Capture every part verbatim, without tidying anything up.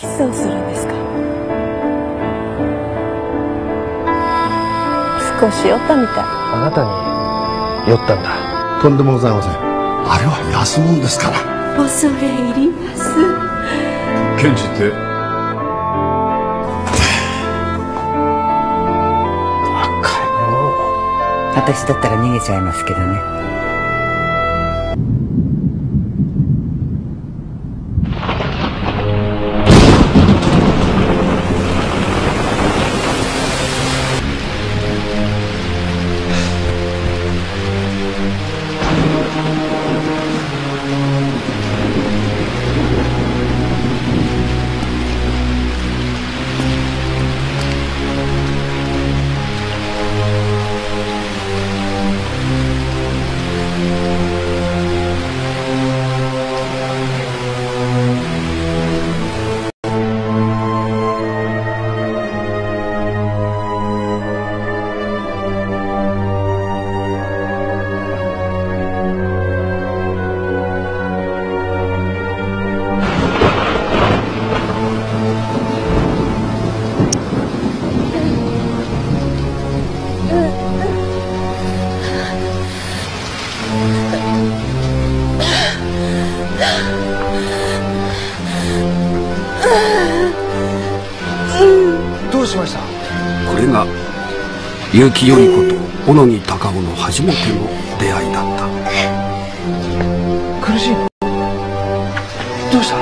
スをするんですか？少し酔ったみたい。 あなたに酔ったんだ。 とんでもございません。あれは安物ですから。 恐れ入ります。 検事って若いの。 私だったら逃げちゃいますけどね。 どうしました？ これが結城頼子と小野木隆夫の初めての出会いだった。 苦しいの？どうした？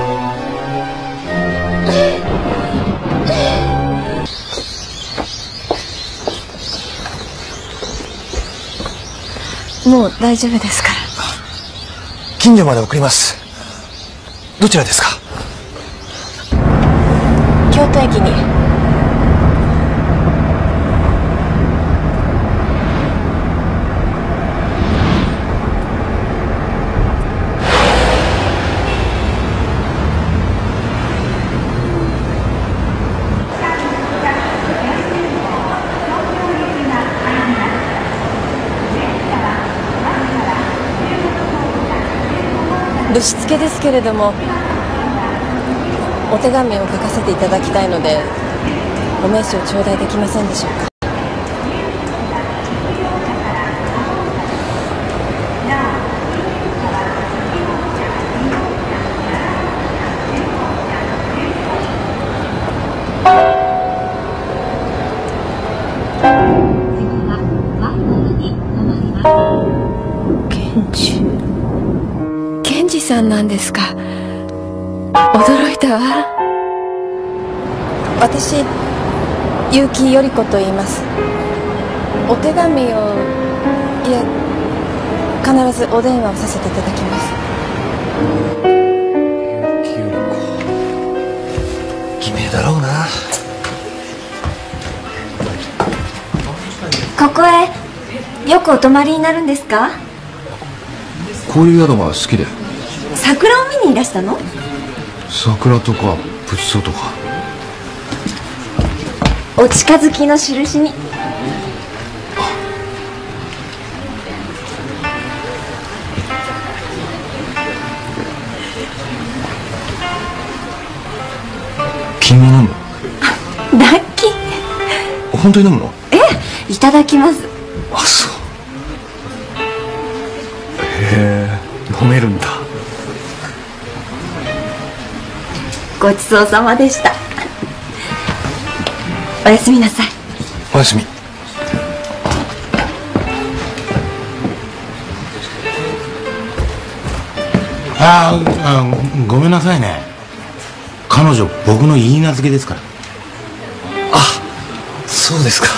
もう大丈夫ですから。 近所まで送ります。どちらですか？ 京都駅に。ぶしつけですけれども、お手紙を書かせていただきたいので、ご名刺を頂戴できませんでしょうか？検事検事さんなんですか？驚いたわ。私結城頼子と言います。お手紙を、いや必ずお電話をさせていただきます。 結城頼子、偽名だろうな。 ここへよくお泊まりになるんですか？ こういう宿が好きで。 桜を見にいらしたの？ 桜とか仏像とか。 お近づきの印に。 君も飲むの？ ラッキー。 本当に飲むの？ ええ、いただきます。 あ、そう。へえ、飲めるんだ。 ごちそうさまでした。おやすみなさい。 おやすみ。 ああ、ごめんなさいね。彼女僕の言い名付けですから。 あ、そうですか。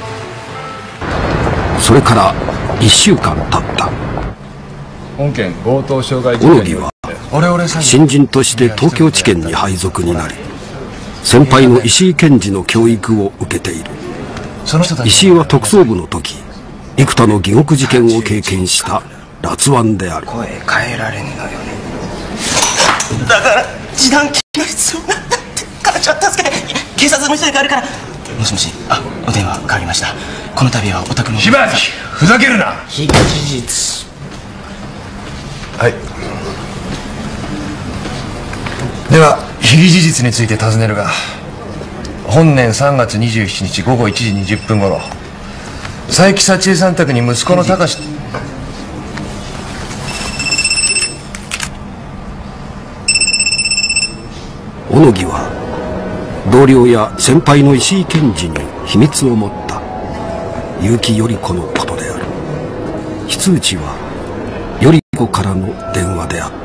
それからいっしゅうかん経った。 本件強盗傷害事小野件木は新人として東京地検に配属になり、先輩の石井検事の教育を受けている。石井は特捜部の時、幾多の疑獄事件を経験した辣腕である。 声変えられんのよね。だから示談金が必要なんだって。彼女は助けて。警察の人があるから。もしもし、あ、お電話変わりました。この度はお宅の。 しばらくふざけるな。 非事実。 はい。 では被疑事実について尋ねるが、本年さんがつにじゅうしちにちごごいちじにじゅっぷんごろ、佐伯幸恵さん宅に息子の隆史。 小野木は同僚や先輩の石井検事に秘密を持った結城頼子のことである。非通知は頼子からの電話であった。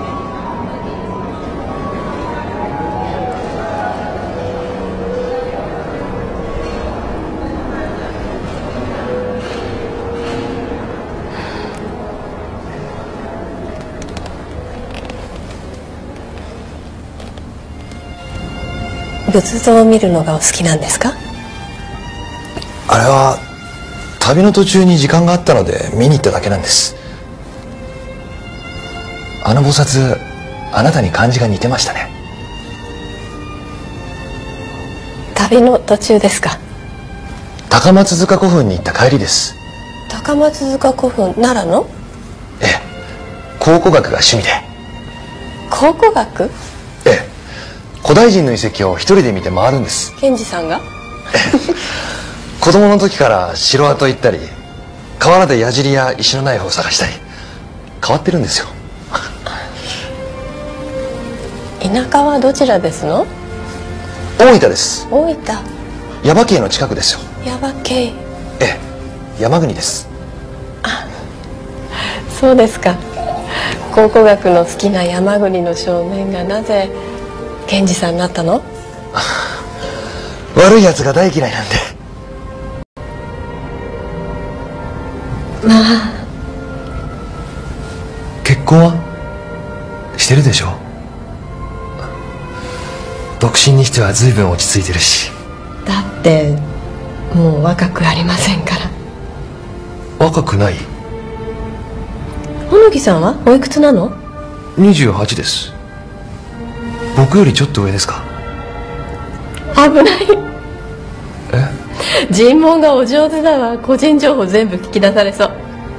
仏像を見るのがお好きなんですか？ あれは旅の途中に時間があったので見に行っただけなんです。あの菩薩、あなたに感じが似てましたね。 旅の途中ですか？ 高松塚古墳に行った帰りです。 高松塚古墳、奈良の？ ええ、考古学が趣味で。 考古学？ ええ、古代人の遺跡を一人で見て回るんです。 検事さんが？ 子供の時から城跡行ったり、河原で矢尻や石のナイフを探したり、変わってるんですよ。 田舎はどちらですの？ 大分です。 大分。 耶馬渓の近くですよ。 耶馬渓。 ええ、山国です。 あ、そうですか。考古学の好きな山国の少年がなぜ検事さんになったの？ 悪いやつが大嫌いなんで。 まあ、 結婚はしてるでしょ？独身にしては随分落ち着いてるし。 だってもう若くありませんから。 若くない？ 小野木さんはおいくつなの？ にじゅうはちです。僕よりちょっと上ですか？ 危ない。 え？ 尋問がお上手だわ。個人情報全部聞き出されそう。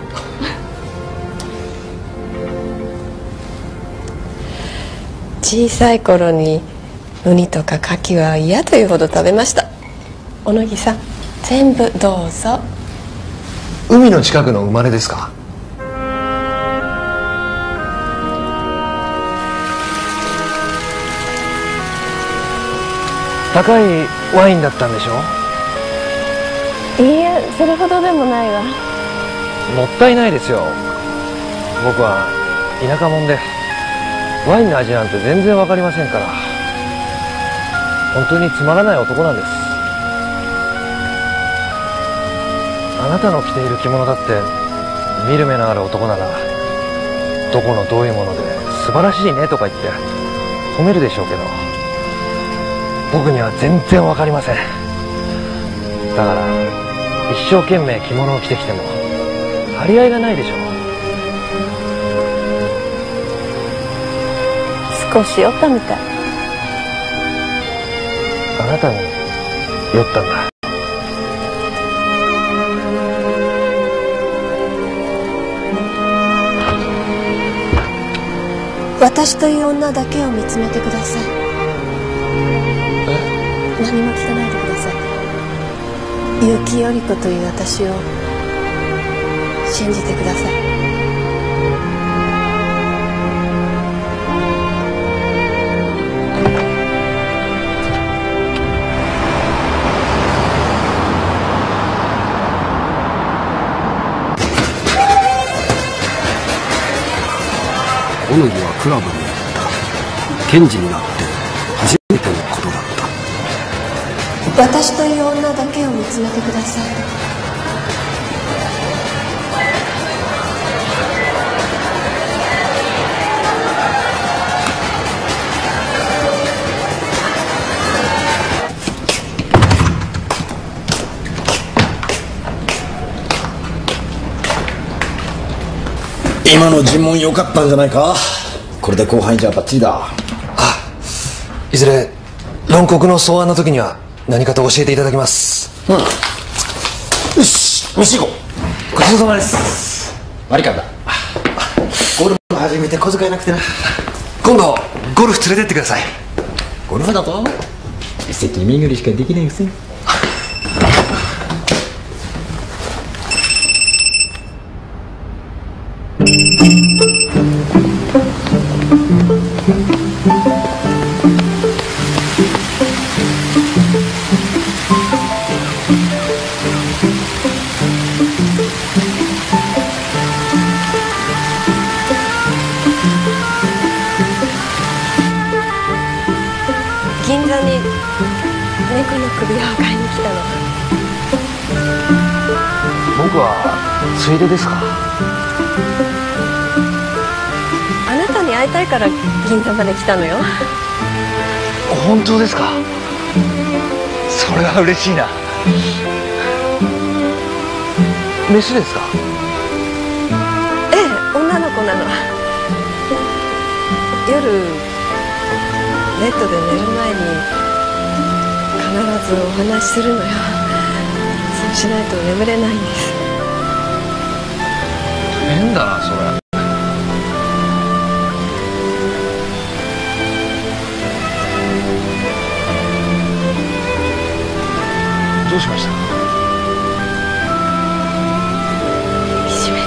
小さい頃にウニとかカキは嫌というほど食べました。小野木さん、全部どうぞ。 海の近くの生まれですか？高いワインだったんでしょ？ いいえ、それほどでもないわ。 もったいないですよ。僕は田舎者でワインの味なんて全然わかりませんから。本当につまらない男なんです。あなたの着ている着物だって見る目のある男ならどこのどういうもので素晴らしいねとか言って褒めるでしょうけど、僕には全然わかりません。だから一生懸命着物を着てきても張り合いがないでしょう。 少し酔ったみたい。 あなたに酔ったんだ。 私という女だけを見つめてください。何も聞かないでください。結城頼子という私を信じてください。 小野木はクラブに行った。検事になって初めてのことだった。 私という女だけを見つめてください。 今の尋問良かったんじゃないか。これで後輩じゃバッチリだ。 あ、いずれ論告の草案の時には何かと教えていただきます。 うん。よし、飯行こう。ごちそうさまです。悪いかんだ。ゴルフ始めて小遣いなくてな。 今度ゴルフ連れてってください。 ゴルフだと席巡りしかできないくせに。 銀座に猫の首輪を買いに来たの。 僕はついでですか？ あなたに会いたいから銀座まで来たのよ。 本当ですか？それは嬉しいな。メスですか？ ええ、女の子なの。夜ベッドで寝る前に必ずお話しするのよ。そうしないと眠れないんです。 変だなそれ。どうしました？ いじめ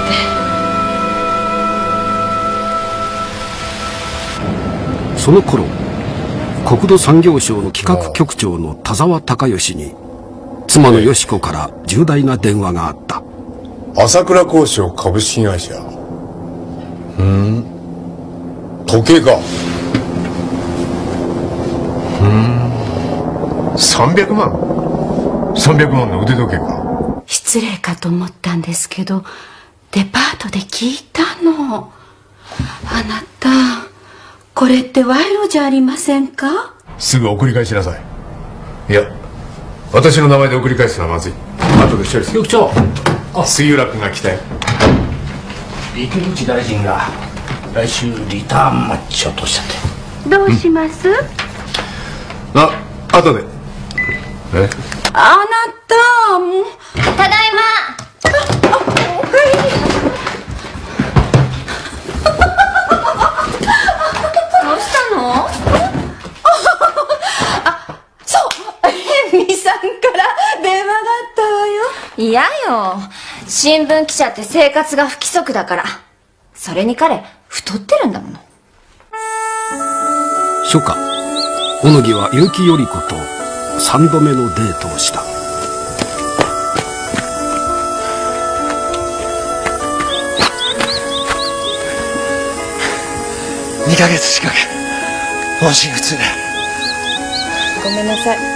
て。 その頃国土産業省の企画局長の田沢孝義に妻の佳子から重大な電話があった。 朝倉工商株式会社。うん。時計か。 うん。さんびゃくまんさんびゃくまんの腕時計か。 失礼かと思ったんですけど、デパートで聞いたの。あなた、これって賄賂じゃありませんか？ すぐ送り返しなさい。いや、私の名前で送り返すのはまずい。後で処理する。 局長、 杉浦君が来たよ。 池口大臣が来週リターンマッチをとおっしゃって。 どうします？ あ、後で。え？ あなた、もう。ただいま。あ、おかえり。どうしたの？あ、そう、ヘミさんから電話があったわよ。 嫌よ。新聞記者って生活が不規則だから。それに彼、太ってるんだもの。 初夏、小野木は結城頼子と三度目のデートをした。 にかげつ近く音信不通で。 ごめんなさい。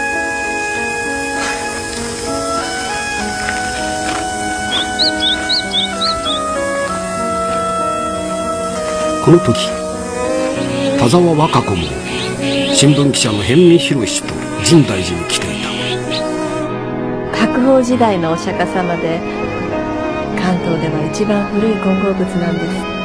この時田沢和歌子も新聞記者の辺見博と深大寺に来ていた。 白鳳時代のお釈迦様で関東では一番古い金剛仏なんですって。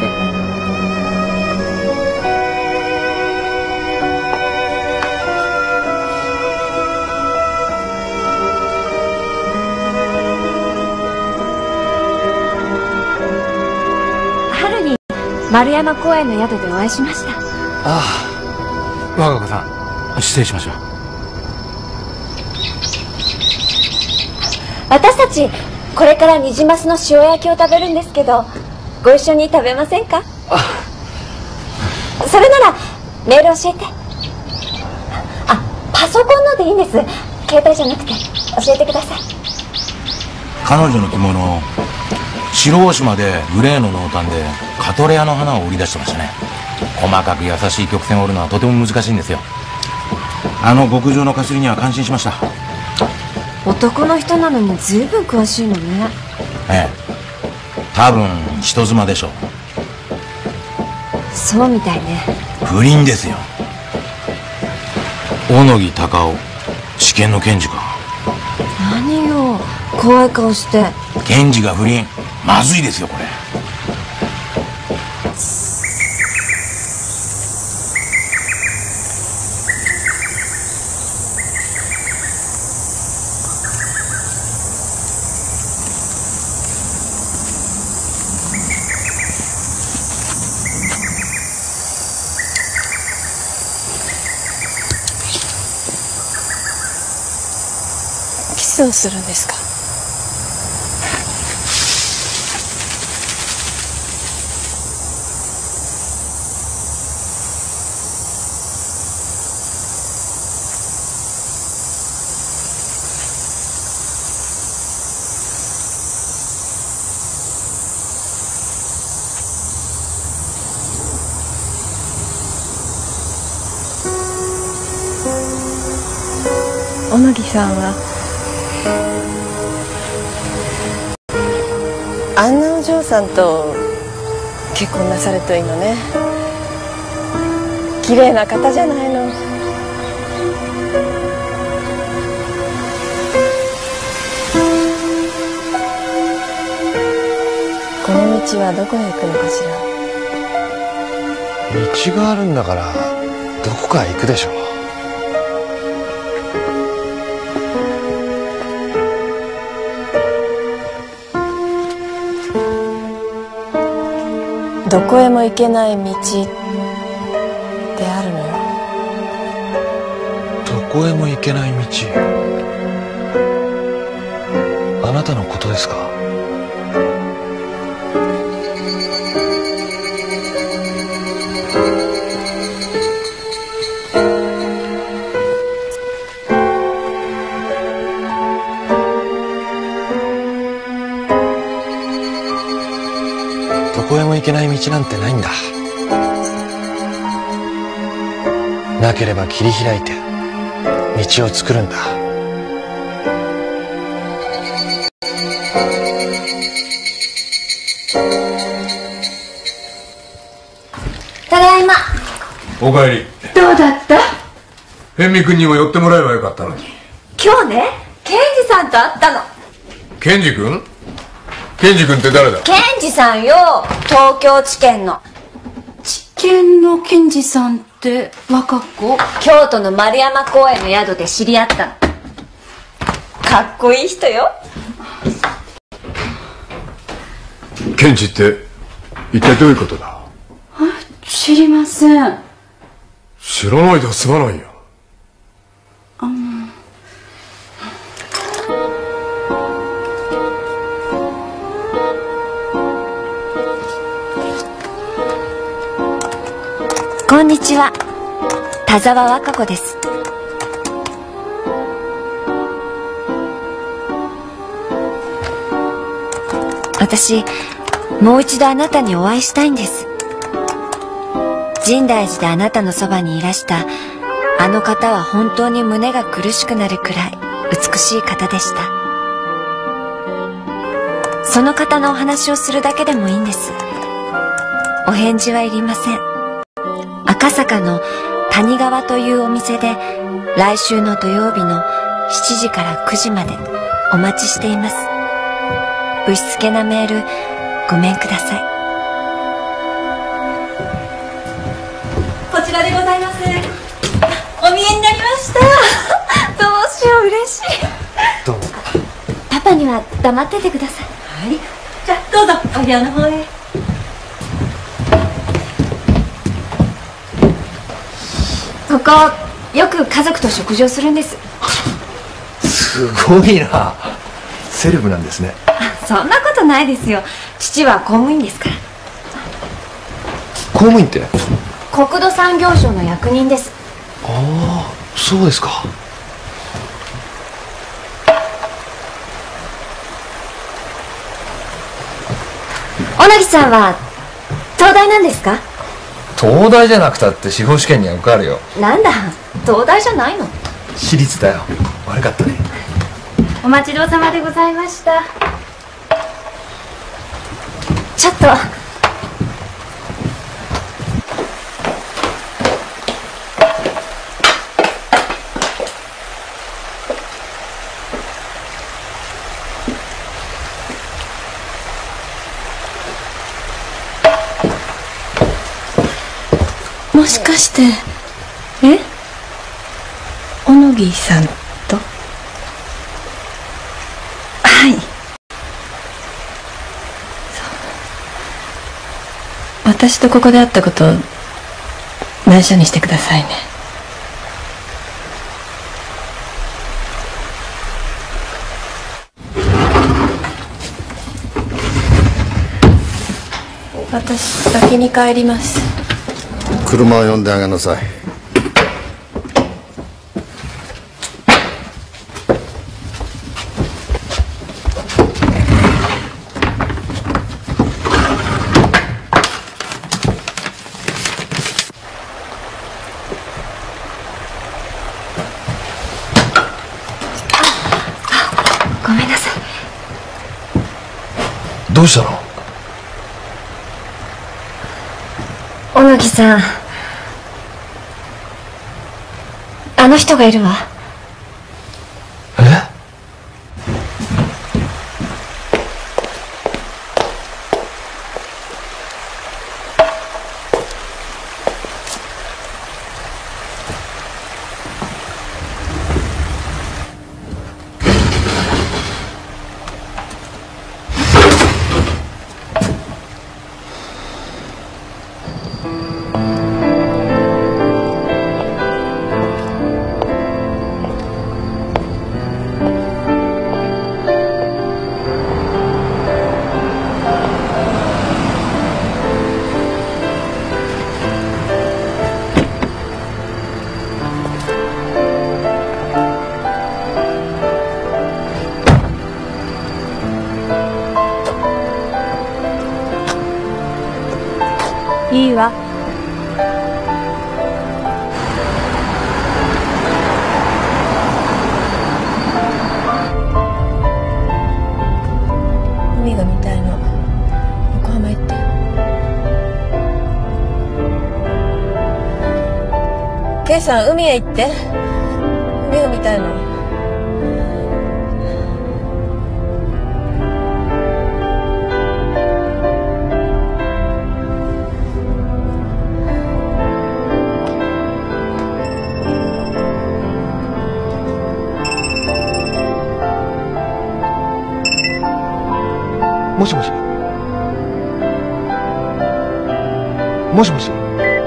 丸山公園の宿でお会いしました。 ああ、若子さん、失礼しました。 私たちこれからニジマスの塩焼きを食べるんですけど、ご一緒に食べませんか？それならメール教えて。あ、パソコンのでいいんです。携帯じゃなくて教えてください。 彼女の着物、白大島でグレーの濃淡でカトレアの花を織り出してましたね。細かく優しい曲線を織るのはとても難しいんですよ。あの極上のかすりには感心しました。 男の人なのに随分詳しいのね。 ええ、多分人妻でしょう。 そうみたいね。 不倫ですよ。小野木隆夫、地検の検事か。 何よ、怖い顔して。 検事が不倫、まずいですよこれ。 スをするんですか？小野木さんはあんなお嬢さんと結婚なさるといいのね。綺麗な方じゃないの。この道はどこへ行くのかしら。 道があるんだからどこかへ行くでしょう。 どこへも行けない道ってあるのよ。 どこへも行けない道。あなたのことですか？どこへも行けない道なんてないんだ。なければ切り開いて道を作るんだ。 ただいま。 おかえり。 どうだった？ 辺見君にも寄ってもらえばよかったのに。 今日ね、ケンジさんと会ったの。 ケンジ君？ケンジ君って誰だ？ ケンジさんよ、東京地検の。 地検のケンジさんって若子？ 京都の丸山公園の宿で知り合ったの。かっこいい人よ。 ケンジって一体どういうことだ？ 知りません。 知らないでは済まないよ。 あのこんにちは、田沢和歌子です。私、もう一度あなたにお会いしたいんです。深大寺であなたのそばにいらしたあの方は本当に胸が苦しくなるくらい美しい方でした。その方のお話をするだけでもいいんです。お返事はいりません。赤坂の谷川というお店で来週の土曜日のしちじからくじまでお待ちしています。ぶしつけなメールごめんください。 こちらでございます。お見えになりました。どうしよう、嬉しい。 どうも。 パパには黙っててください。 はい、じゃあどうぞお部屋の方へ。 ここよく家族と食事をするんです。 すごいな。セレブなんですね。 そんなことないですよ。父は公務員ですから。 公務員って？ 国土産業省の役人です。 ああ、そうですか。 小野木さんは東大なんですか？ 東大じゃなくたって司法試験には受かるよ。 なんだ、東大じゃないの？ 私立だよ。悪かったね。 お待ちどうさまでございました。ちょっと。 もしかしてえ小野木さんと？はい、そう、私とここで会ったこと内緒にしてくださいね。 私先に帰ります。 車を呼んであげなさい。 ごめんなさい。 どうしたの？ 小野木さん、あの人がいるわ。 え？ いいわ。海が見たいの。横浜行って。ケイさん、海へ行って。海が見たいの。 もしもし。もしもし。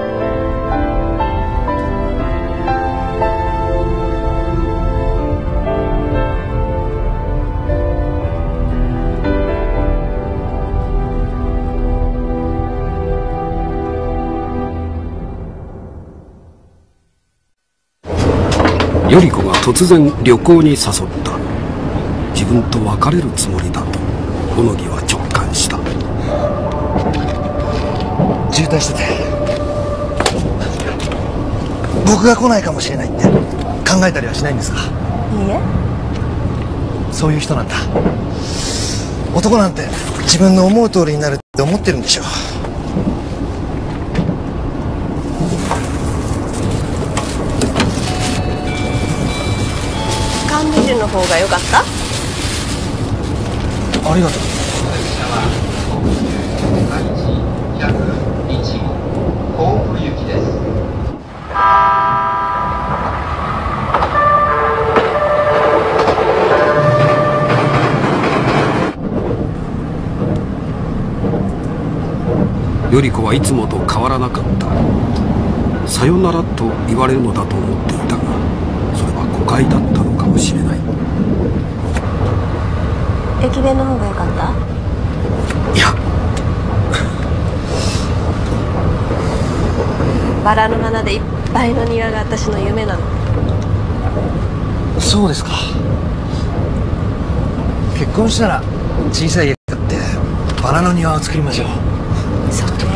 頼子が突然旅行に誘った。自分と別れるつもりだと小野木は直感した。 渋滞してて、僕が来ないかもしれないって考えたりはしないんですか？ いいえ。 そういう人なんだ。男なんて自分の思う通りになるって思ってるんでしょ。 缶ビールの方が良かった？ ありがとう。 頼子はいつもと変わらなかった。さよならと言われるのだと思っていたが、それは誤解だったのかもしれない。 駅弁の方が良かった？ いや、 バラの花でいっぱいの庭が私の夢なの。 そうですか。結婚したら小さい家買ってバラの庭を作りましょう。 そうね。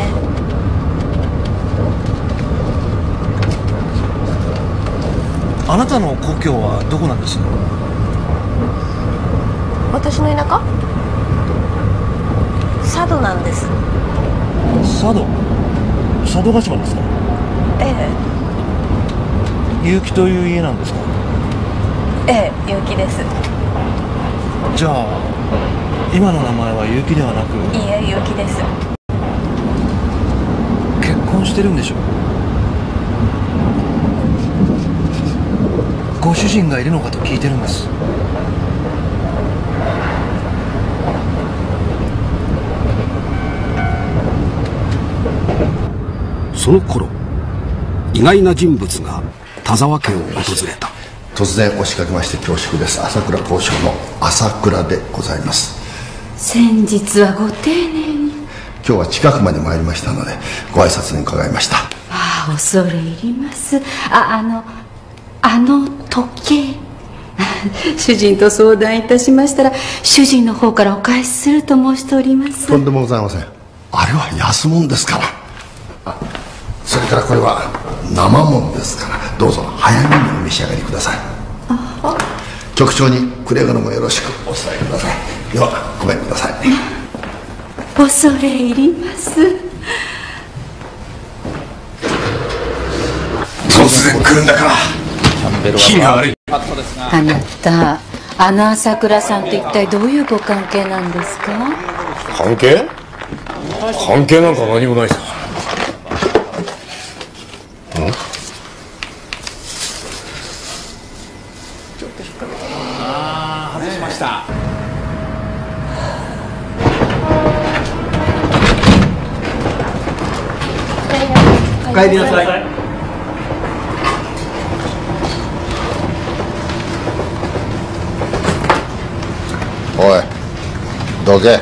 あなたの故郷はどこなんです？ 私の田舎？佐渡なんです。 佐渡？佐渡島ですか？ ええ。結城という家なんですか？ ええ、結城です。 じゃあ今の名前は結城ではなく？ いいえ、結城です。 結婚してるんでしょ？ご主人がいるのかと聞いてるんです。 その頃、意外な人物が田沢家を訪れた。 突然押しかけまして恐縮です。朝倉交渉の朝倉でございます。 先日はご丁寧に。 今日は近くまで参りましたのでご挨拶に伺いました。 ああ、恐れ入ります。あ、あのあの時計主人と相談いたしましたら、主人の方からお返しすると申しております。 とんでもございません。あれは安物ですから。あ、それからこれは生ものですから、どうぞ早めにお召し上がりください。局長にくれぐれもよろしくお伝えください。ではごめんください。 恐れ入ります。 突然来るんだから気が悪い。 あなた、あの朝倉さんと一体どういうご関係なんですか？ 関係関係なんか何もないさ。ん？ ああ、外しました。 お帰りなさい。 おい、どけ。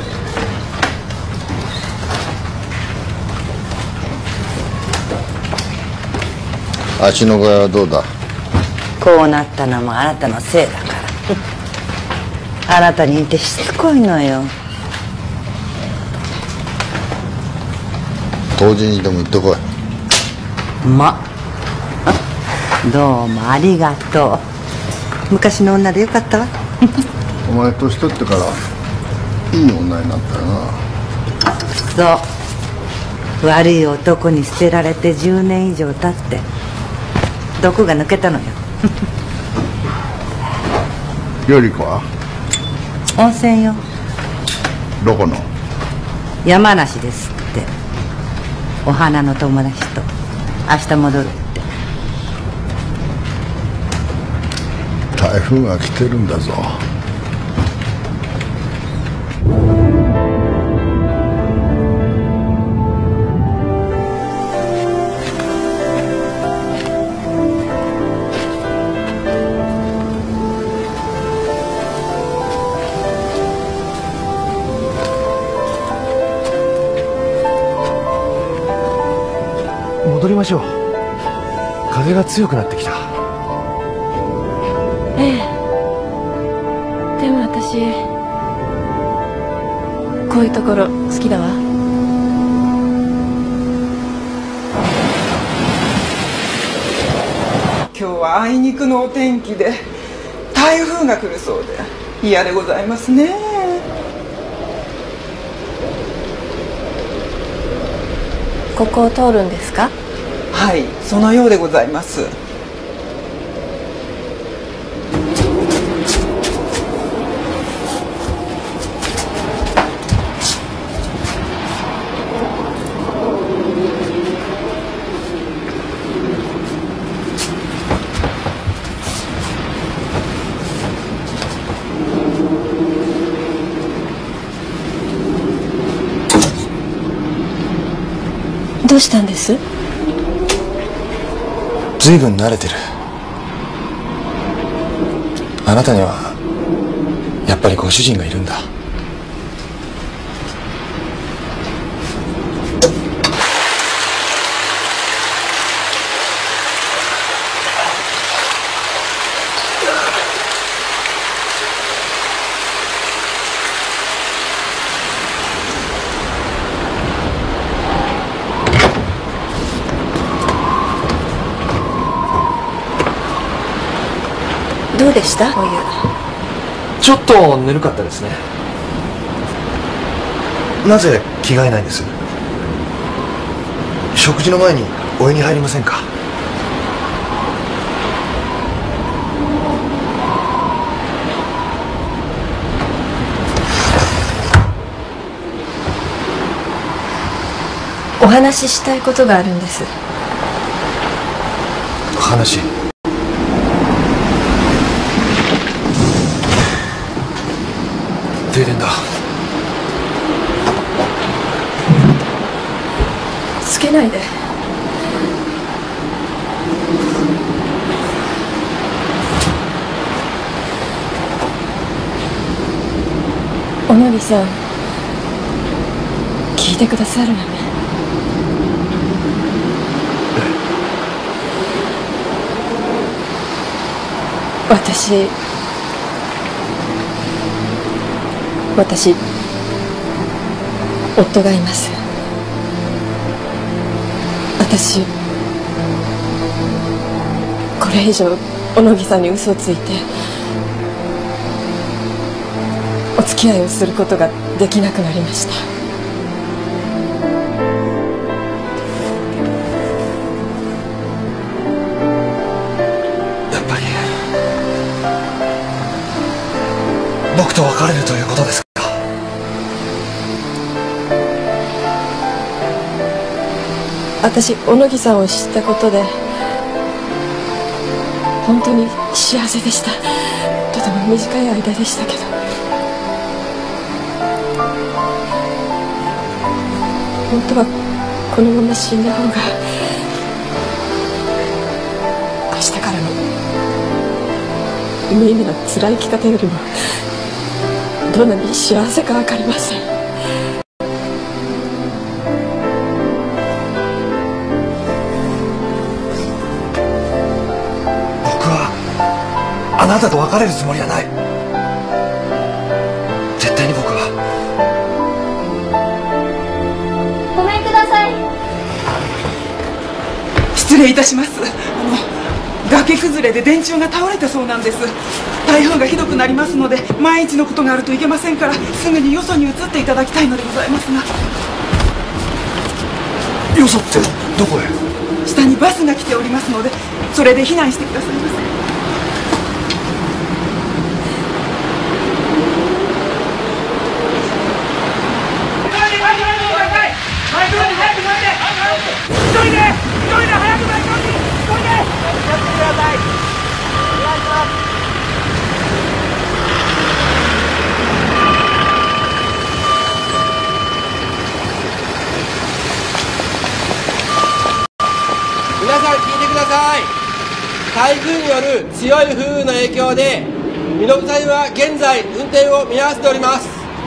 足の具合はどうだ？ こうなったのもあなたのせいだからあなたにいてしつこいのよ。 当時にでも行ってこい。 まどうもありがとう。昔の女でよかったわ。 お前年取ってからいい女になったよな。 そう、悪い男に捨てられてじゅうねん以上経って毒が抜けたのよ。 より子は温泉よ。 どこの？ 山梨ですって。お花の友達と明日戻るって。 台風が来てるんだぞ。 戻りましょう。風が強くなってきた。 ええ、でも私こういうところ好きだわ。 今日はあいにくのお天気で台風が来るそうで嫌でございますね。 ここを通るんですか？ はい、そのようでございます。 どうしたんです？ 随分慣れてる。あなたにはやっぱりご主人がいるんだ。 どうでした？お湯ちょっとぬるかったですね。なぜ着替えないんです？食事の前にお湯に入りませんか？ お話ししたいことがあるんです。 お話？停電だ。 つけないで。おのりさん、聞いててくださるわね。私私夫がいます。私これ以上小野木さんに嘘をついてお付き合いをすることができなくなりました。 やっぱり僕と別れるということですか？ 私小野木さんを知ったことで本当に幸せでした。とても短い間でしたけど、本当はこのまま死んだ方が明日からの無意味な辛い生き方よりもどんなに幸せか分かりません。 あなたと別れるつもりはない。絶対に僕は。 ごめんください。 失礼いたします。あの崖崩れで電柱が倒れたそうなんです。台風がひどくなりますので万一のことがあるといけませんから、すぐによそに移っていただきたいのでございますが。 よそってどこへ？ 下にバスが来ておりますので、それで避難してくださいませ。 皆さん聞いてください。台風による強い風雨の影響で身延線は現在運転を見合わせております。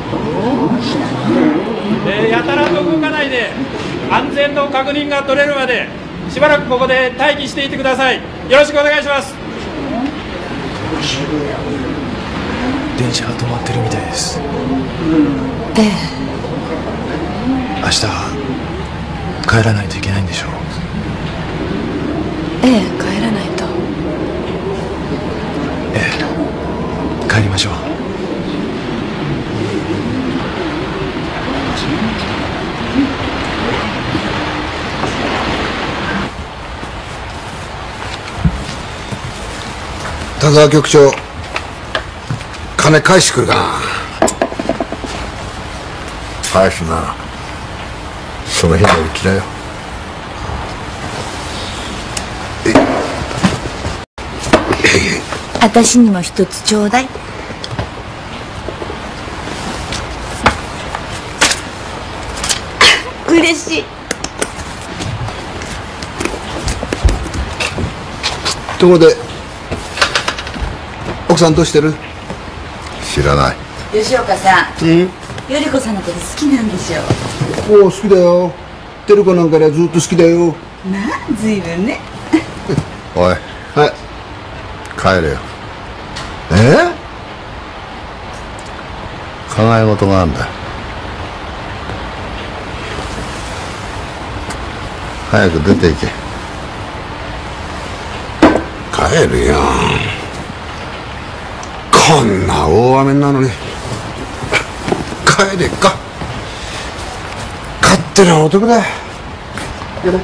えー、やたらと動かないで安全の確認が取れるまでしばらくここで待機していてください。よろしくお願いします。 電車が止まってるみたいです。 ええ。 明日帰らないといけないんでしょう。 ええ、帰らないと。 ええ、帰りましょう。 田沢局長、金返してくるかな。返すな。その日のうちだよ。 私にも一つちょうだい。嬉しい。 ところで奥さんどうしてる？知らない。 吉岡さん、 うん？ より子さんのこと好きなんでしょおお、好きだよ。テル子なんかにはずっと好きだよ。 なあ、ずいぶんね。 おい、はい、帰れよ。え？考え事があるんだ。早く出ていけ。帰るよ。こんな大雨なのに帰れっか。勝手な男だ。やれ。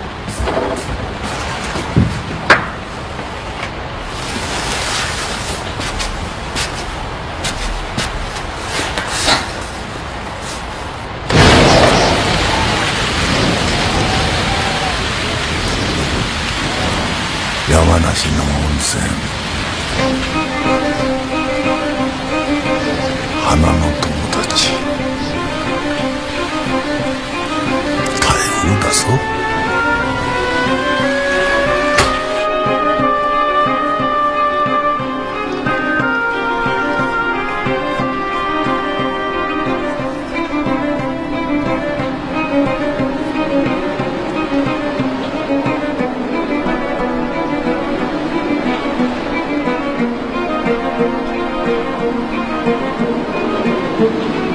山梨の温泉、花の友達、台風だぞ。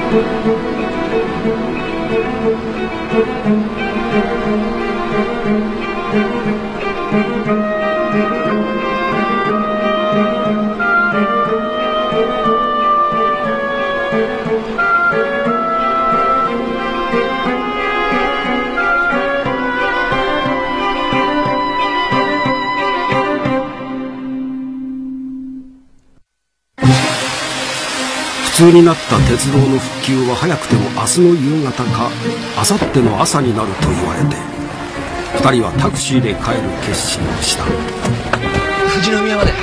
普通になった鉄道の復旧は早くても明日の夕方か明後日の朝になると言われて、二人はタクシーで帰る決心をした。 富士宮まで。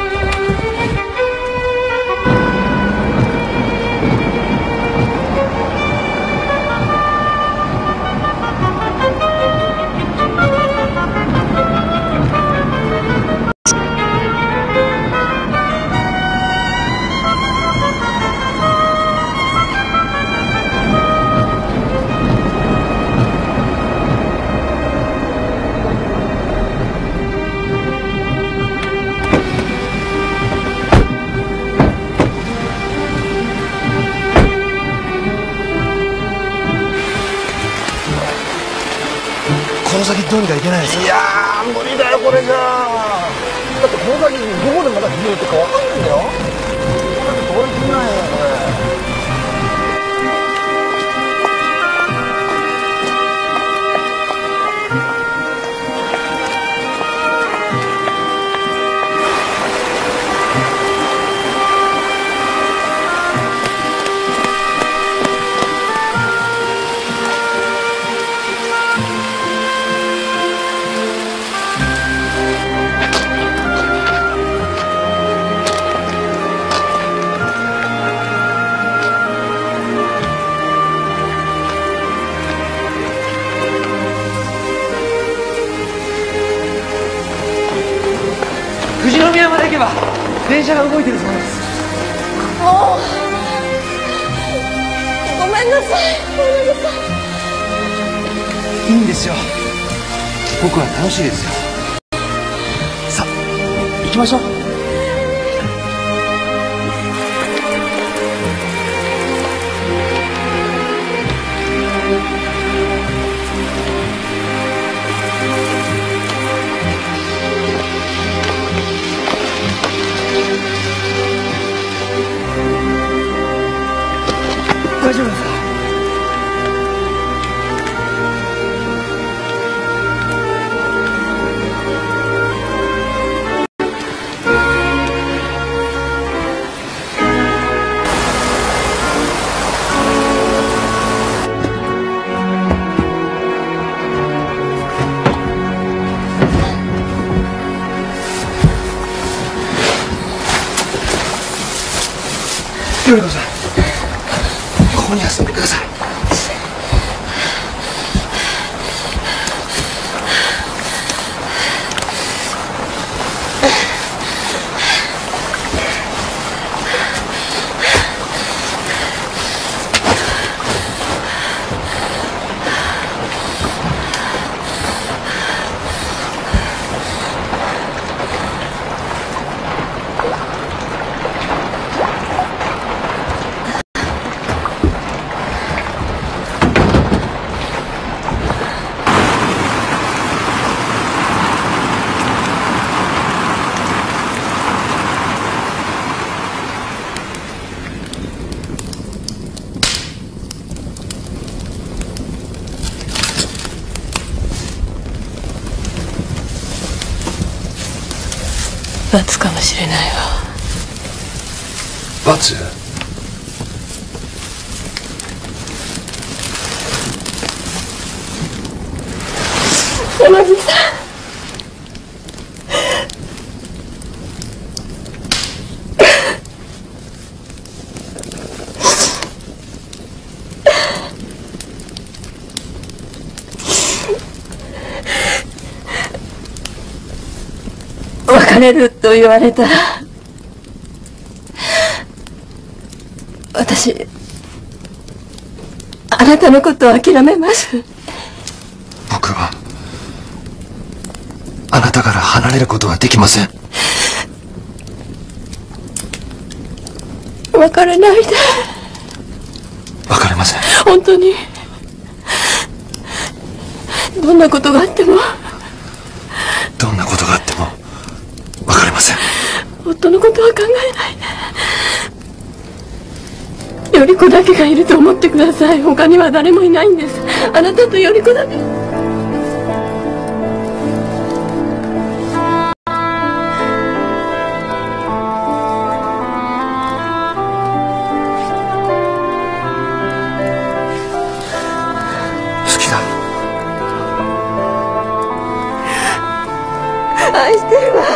この先どうにかいけないですか？ いやー無理だよこれじゃあ。だってこの先どこでまたヒーローとかわかんないんだよ。だってどうにもないよこれ。 富士宮まで行けば電車が動いてるそうです。 もうごめんなさい。ごめんなさい。 いいんですよ、僕は楽しいですよ。さあ行きましょう。大丈夫ですか？頼子さん、ここに休んでください。 罰かもしれないわ。 罰？ 山木さん、別れると言われたら私あなたのことを諦めます。 僕はあなたから離れることはできません。 別れないで。 本当にどんなことがあってもどんなことがあっても分かりません。 夫のことは考えないで。頼子だけがいると思ってください。他には誰もいないんです。あなたと頼子だけ。愛してるわ。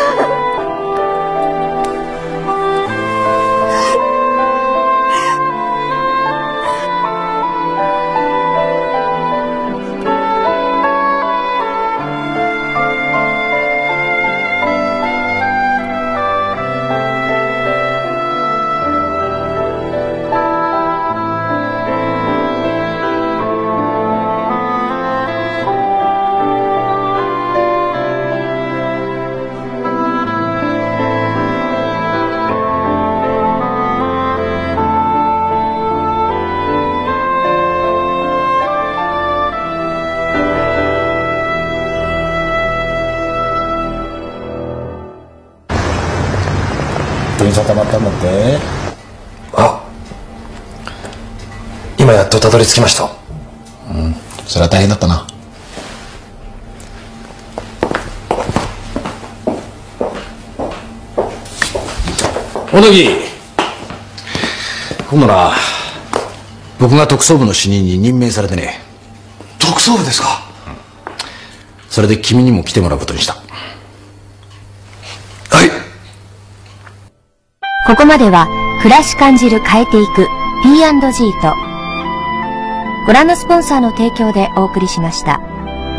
電車止まったんだって。 あ、今やっとたどり着きました。 うん、それは大変だったな。 小野木、今度な、僕が特捜部の主任に任命されてね。特捜部ですか？それで君にも来てもらうことにした。 ここまでは暮らし感じる変えていく ピーアンドジー とご覧のスポンサーの提供でお送りしました。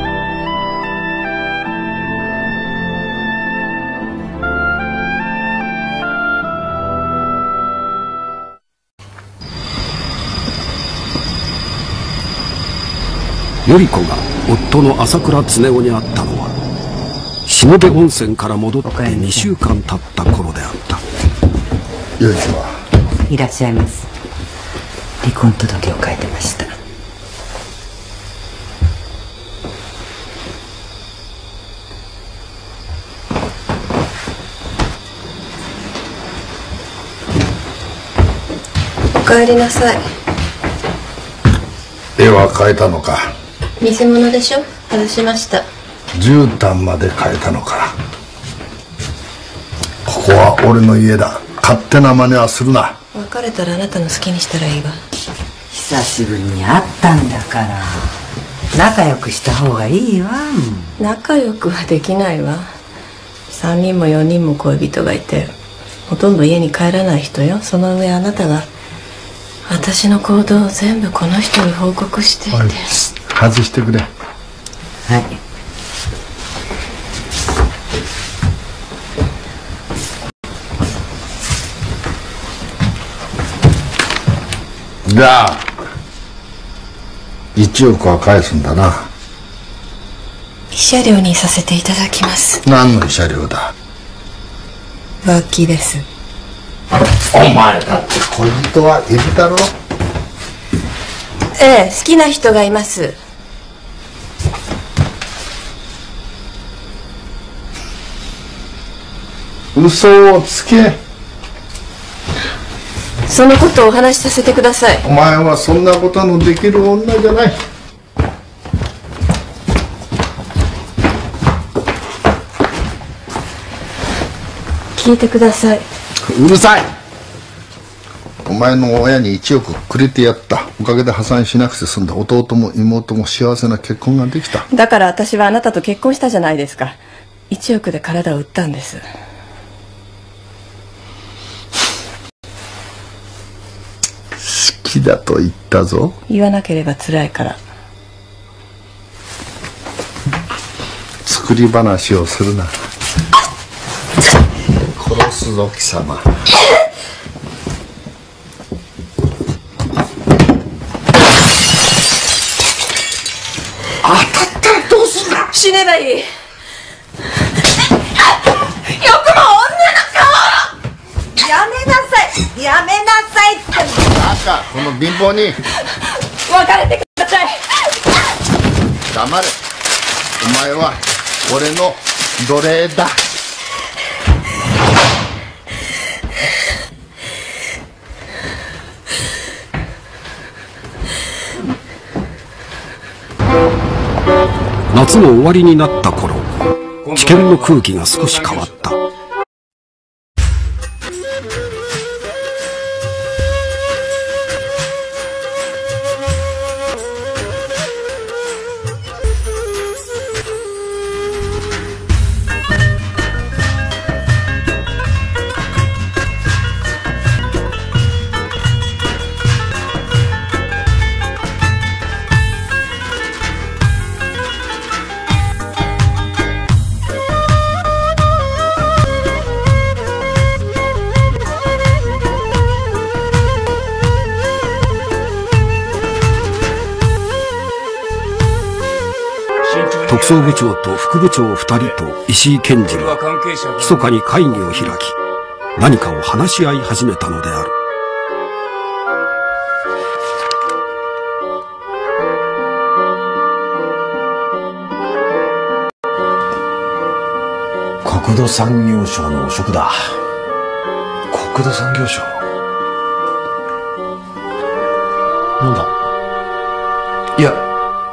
頼子が夫の朝倉恒夫に会ったのは下部温泉から戻ってにしゅうかん経った頃であった。 よいしょ。 いらっしゃいます。離婚届を書いてました。 お帰りなさい。 絵は変えたのか？ 偽物でしょ。外しました。 絨毯まで変えたのか？ここは俺の家だ。勝手な真似はするな。 別れたらあなたの好きにしたらいいわ。 久しぶりに会ったんだから仲良くした方がいいわ。 仲良くはできないわ。さんにんもよにんも恋人がいてほとんど家に帰らない人よ。その上あなたが私の行動を全部この人に報告していて。 外してくれ。 はい。 じゃあいちおくは返すんだな。 慰謝料にさせていただきます。 何の慰謝料だ？ 浮気です。 お前だって恋人はいるだろ？ ええ、好きな人がいます。 嘘をつけ。 そのことをお話しさせてください。 お前はそんなことのできる女じゃない。 聞いてください。 うるさい。お前の親にいちおくくれてやった。おかげで破産しなくて済んだ。弟も妹も幸せな結婚ができた。 だから私はあなたと結婚したじゃないですか。いちおくで体を売ったんです。 好きだと言ったぞ。 言わなければ辛いから。 作り話をするな。殺すぞ貴様。当たったらどうすんだ。 死ねばいい。よくも女の顔。 やめなさいやめなさいって。 バカ、この貧乏に別れてください。 黙れ。お前は俺の奴隷だ。 夏の終わりになった頃、地検の空気が少し変わった。特捜部長と副部長ふたりと石井検事が密かに会議を開き、何かを話し合い始めたのである。 国土産業省の汚職だ。 国土産業省。 なんだ？ いや、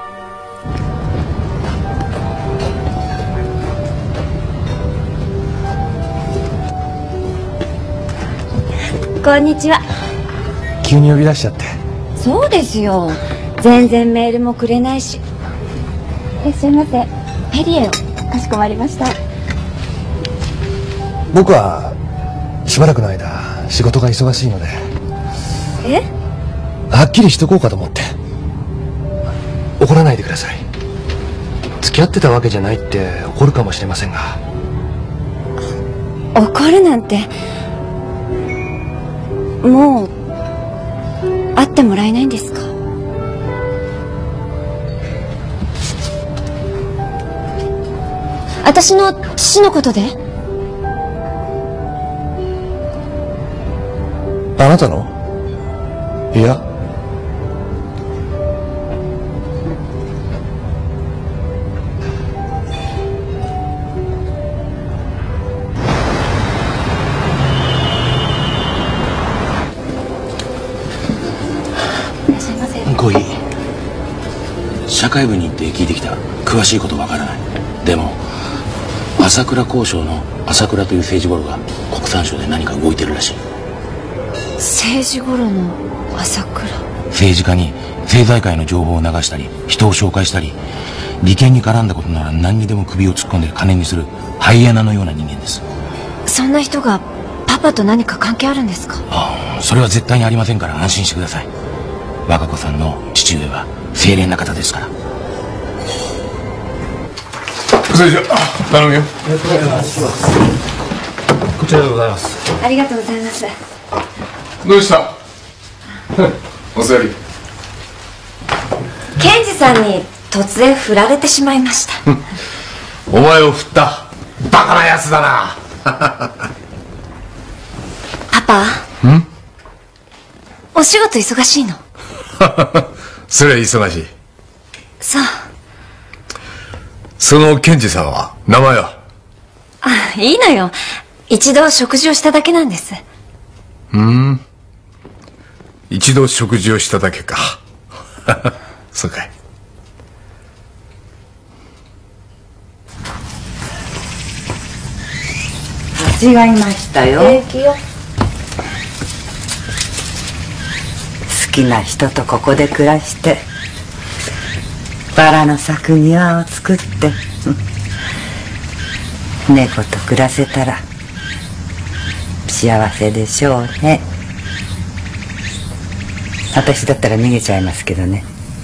こんにちは。 急に呼び出しちゃって。 そうですよ。全然メールもくれないし。いらっしゃいませ。ペリエを。かしこまりました。 僕はしばらくの間仕事が忙しいので。 え？ はっきりしとこうかと思って。怒らないでください。付き合ってたわけじゃないって怒るかもしれませんが。 怒るなんて。もう会ってもらえないんですか？私の父のことで？ あなたの？いや、 コーヒー。社会部に行って聞いてきた。詳しいことわからない。でも朝倉交渉の朝倉という政治頃が国産省で何か動いてるらしい。 政治頃の朝倉。 政治家に政財界の情報を流したり人を紹介したり、利権に絡んだことなら何にでも首を突っ込んで金にするハイエナのような人間です。 そんな人がパパと何か関係あるんですか？ ああ、それは絶対にありませんから安心してください。和歌子さんの父上は清廉な方ですから。 それじゃ頼むよ。 こちらでございます。 ありがとうございます。 どうしたお座り。 検事さんに突然振られてしまいました。 お前を振ったバカなやつだな。 パパ、 ん？ お仕事忙しいの？ それは忙しい。 そう。 その検事さんは名前は？ あ、いいのよ。一度食事をしただけなんです。 うん。一度食事をしただけか。そうかい。 間違いましたよ。 平気よ。 好きな人とここで暮らしてバラの咲く庭を作って猫と暮らせたら幸せでしょうね。私だったら逃げちゃいますけどね。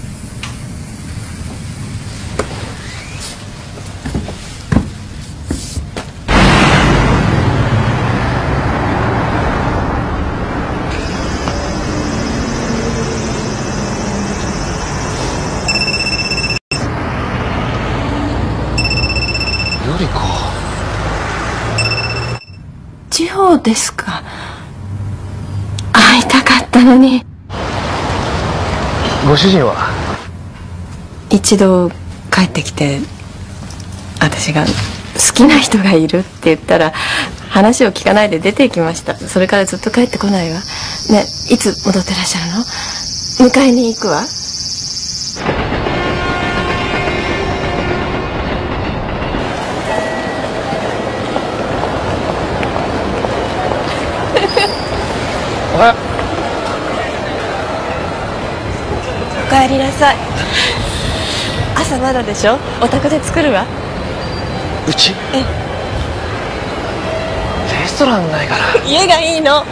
地方ですか。会いたかったのに。 ご主人は？ 一度帰ってきて私が好きな人がいるって言ったら話を聞かないで出て行きました。それからずっと帰ってこないわ。ね、いつ戻ってらっしゃるの？迎えに行くわ。 おはよお帰りなさい。朝まだでしょ？お宅で作るわ。 うち？ えレストランないから。 家がいいの。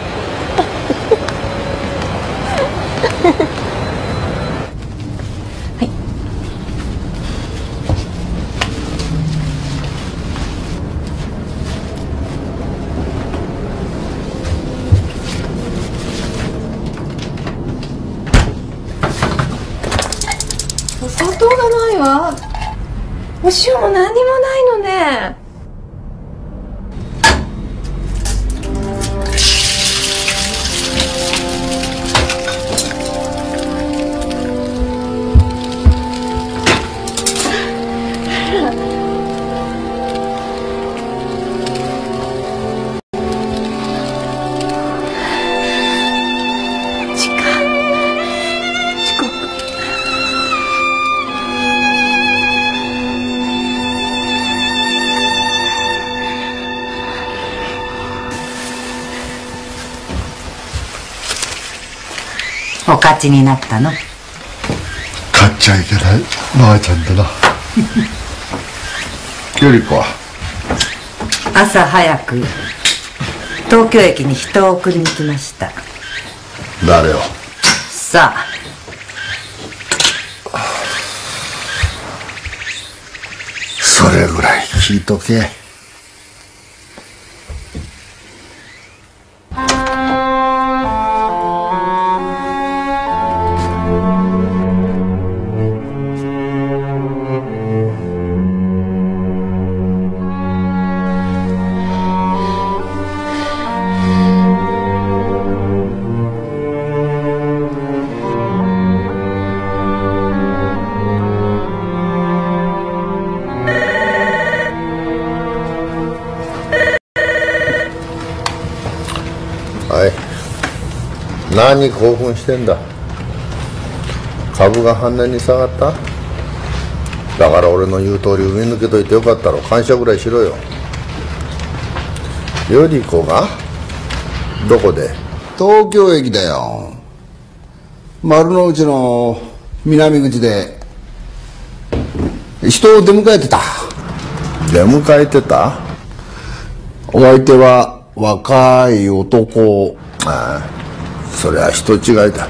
お砂糖がないわ。お塩も何にもないのね。 お勝ちになったの？ 買っちゃいけないばあちゃんだな。より子は朝早く東京駅に人を送りに来ました。 誰を？ さあ。 それぐらい聞いとけ。何興奮してんだ。株が半値に下がった。だから俺の言う通り上抜けといてよかったろ。感謝ぐらいしろよ。より子がどこで？ 東京駅だよ。丸の内の南口で人を出迎えてた。 出迎えてた？ お相手は若い男。 ああ、それは人違いだ。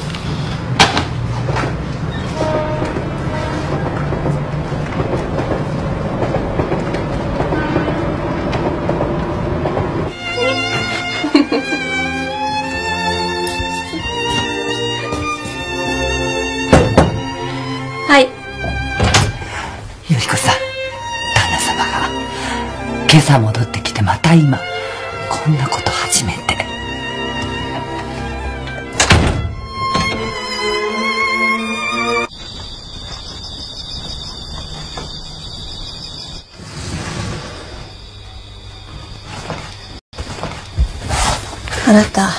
はい。 ゆり子さん、旦那様が今朝戻ってきてまた今こんなこと初めて。 あなた、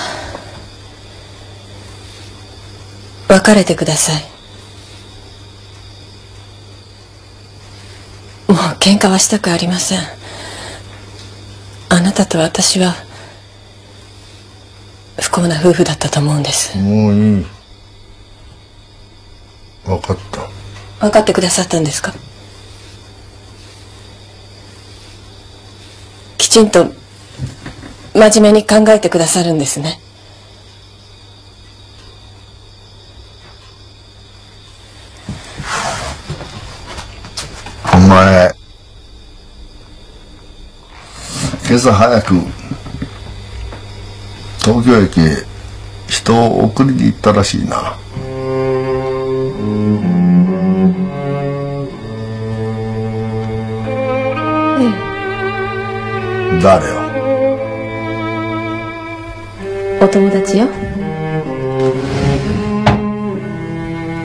別れてください。もう喧嘩はしたくありません。あなたと私は不幸な夫婦だったと思うんです。 もういい。分かった。 分かってくださったんですか？きちんと真面目に考えてくださるんですね。 お前、今朝早く東京駅へ人を送りに行ったらしいな。 ええ。 誰を？ お友達よ。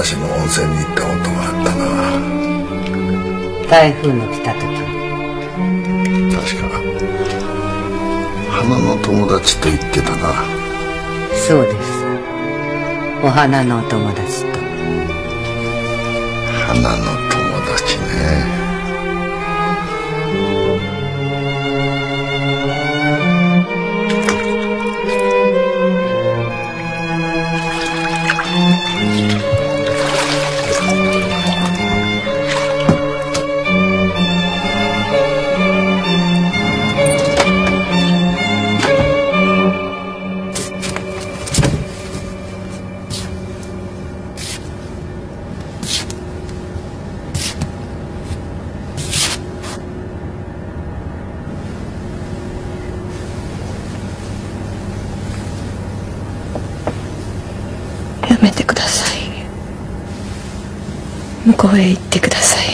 市の温泉に行ったことがあったな。 台風の来た時。 確か花の友達と言ってたな。 そうです。お花のお友達と。 花の友達ね。 やめてください。向こうへ行ってください。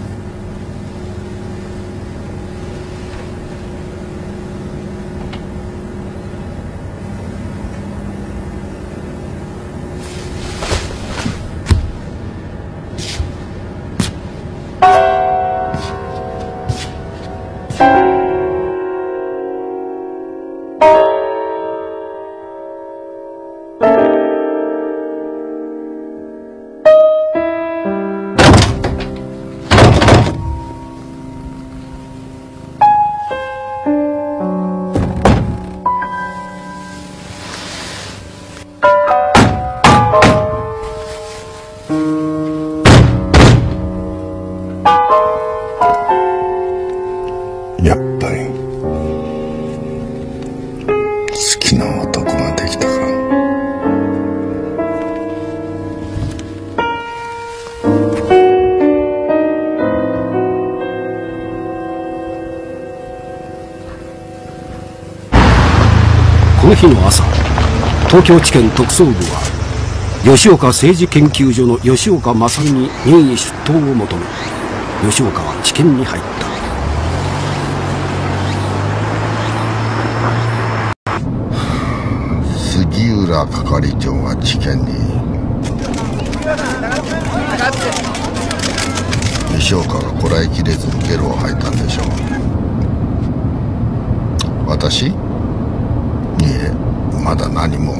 やっぱり好きな男ができたか。 この日の朝、東京地検特捜部は吉岡政治研究所の吉岡勝に任意出頭を求め、吉岡は地検に入った。 杉浦係長が地検に。吉岡がこらえきれずゲロを吐いたんでしょう。私？いえ、まだ何も。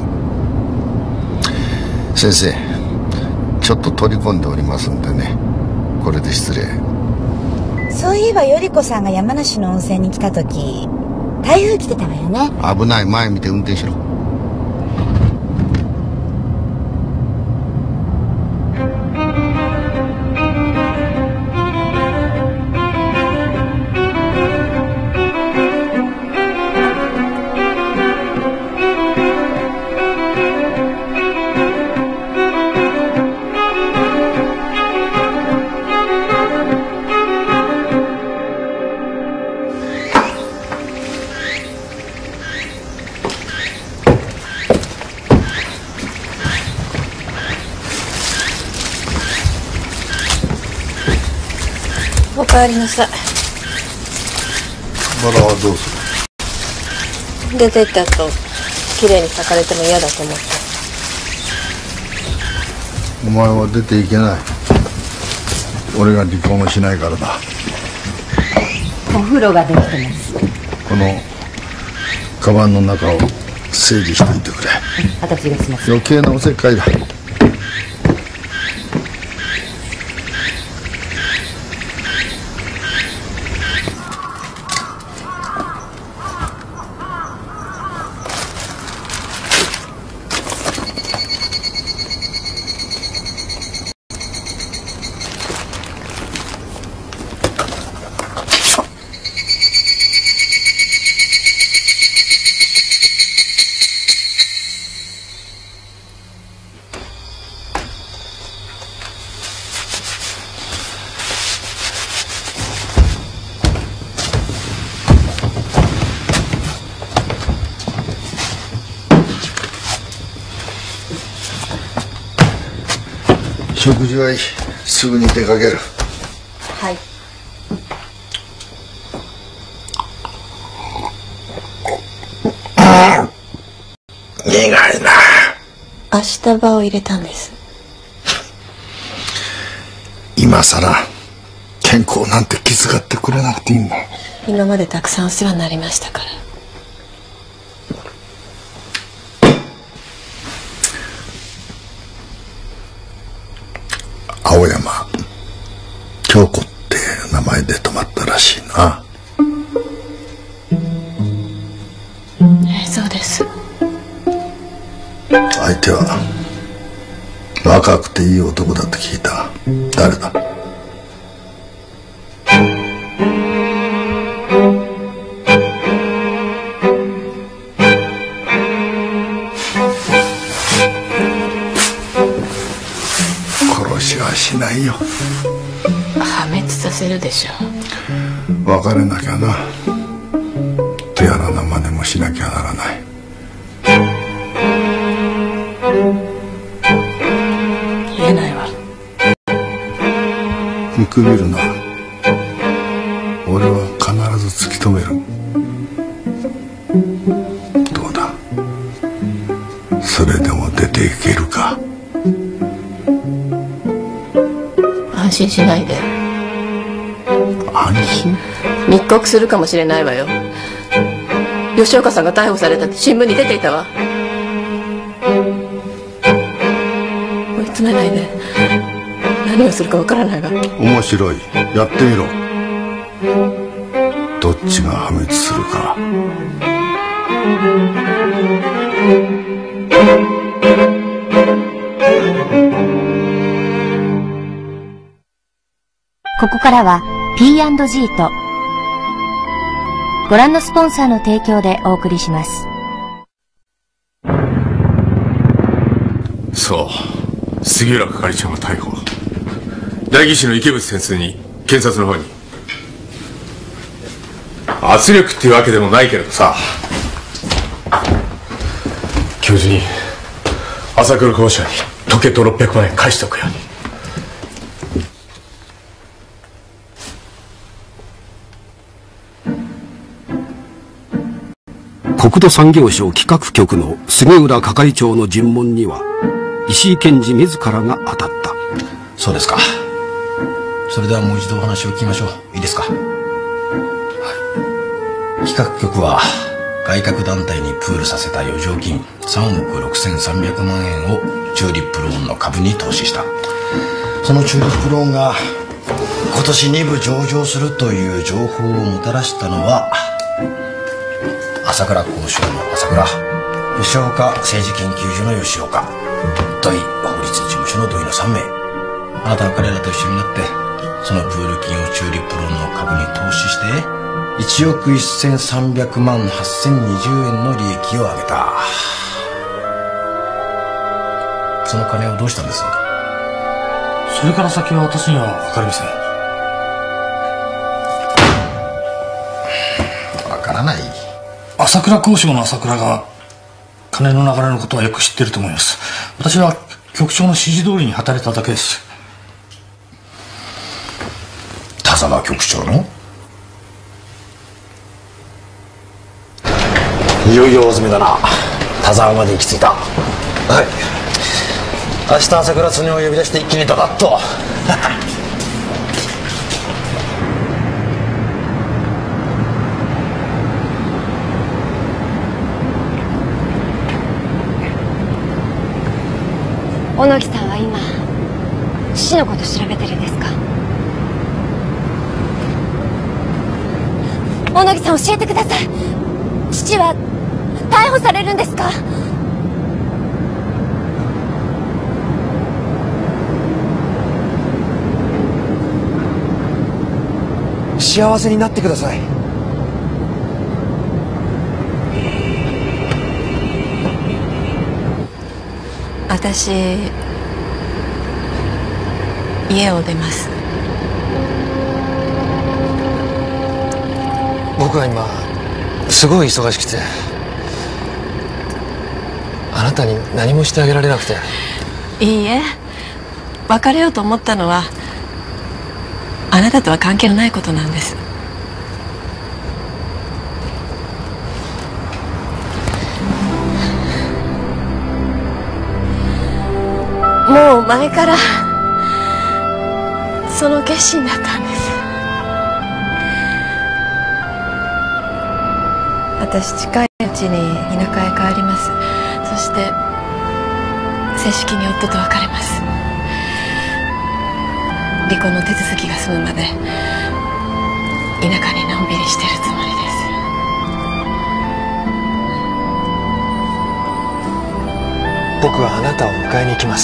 先生、ちょっと取り込んでおりますんでね。これで失礼。 そういえば頼子さんが山梨の温泉に来た時、台風来てたわよね。 危ない、前見て運転しろ。 おかえりなさい。 バラはどうする？ 出てった後綺麗に咲かれても嫌だと思って。 お前は出ていけない。俺が離婚をしないからだ。 お風呂ができてます。 このカバンの中を整理しておいてくれ。 私がします。 余計なおせっかいだ。食事はいい。すぐに出かける。 はい。 苦いな。 明日場を入れたんです。 今さら健康なんて気遣ってくれなくていいんだ。 今までたくさんお世話になりましたから。 青山京子って名前で泊まったらしいな。 ええ、そうです。 相手は若くていい男だって聞いた。誰だ？殺しはしないよ。 破滅させるでしょう。 別れなきゃな。手荒な真似もしなきゃならない。 言えないわ。 見くびるな。俺は必ず突き止める。どうだ、それでも出ていけるか？ 安心しないで。 安心？ 密告するかもしれないわよ。吉岡さんが逮捕されたって新聞に出ていたわ。追い詰めないで。何をするかわからないわ。 面白い。やってみろ。どっちが破滅するか。 ここからは ピーアンドジー とご覧のスポンサーの提供でお送りします。 そう、杉浦係長が逮捕。代議士の池渕先生に検察の方に圧力っていうわけでもないけれどさ、教授に朝倉校舎に時計とろっぴゃくまんえん返しておくように。 国土産業省企画局の杉浦係長の尋問には石井検事自らが当たった。 そうですか。それではもう一度お話を聞きましょう。いいですか？はい。企画局は外郭団体にプールさせた余剰金さんおくろくせんさんびゃくまんえんをチューリップローンの株に投資した。そのチューリップローンが今年に部上場するという情報をもたらしたのは朝倉交渉の朝倉、吉岡政治研究所の吉岡、土井法律事務所の土井のさんめい。あなたは彼らと一緒になってそのプール金をチューリップローンの株に投資していちおくせんさんびゃくまんはっせんにじゅうえんの利益を上げた。その金をどうしたんです？ それから先は私には分かりません。 分からない。 朝倉交渉の朝倉が金の流れのことはよく知っていると思います。私は局長の指示通りに働いただけです。 田沢局長の？いよいよ大詰めだな。田沢まで行き着いた。はい。明日朝倉恒を呼び出して一気にドカッと。 小野木さんは今父のこと調べてるんですか？小野木さん、教えてください。父は逮捕されるんですか？ 幸せになってください。 私家を出ます。 僕は今すごい忙しくてあなたに何もしてあげられなくて。 いいえ、別れようと思ったのはあなたとは関係のないことなんです。もう前からその決心だったんです。私近いうちに田舎へ帰ります。そして正式に夫と別れます。離婚の手続きが済むまで田舎にのんびりしてるつもりです。 僕はあなたを迎えに行きます。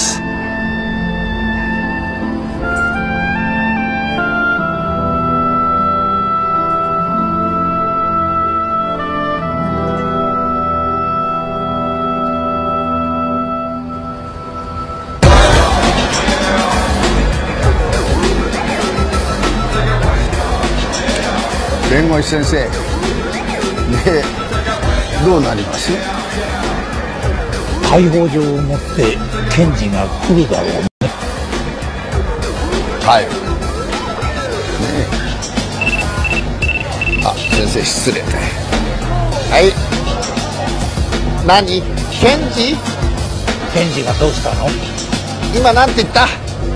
弁護士先生、でどうなります？ 逮捕状を持って検事が来るだろうね。 はいねえ。あ、先生失礼。はい。何？検事？ 検事がどうしたの？ 今なんて言った？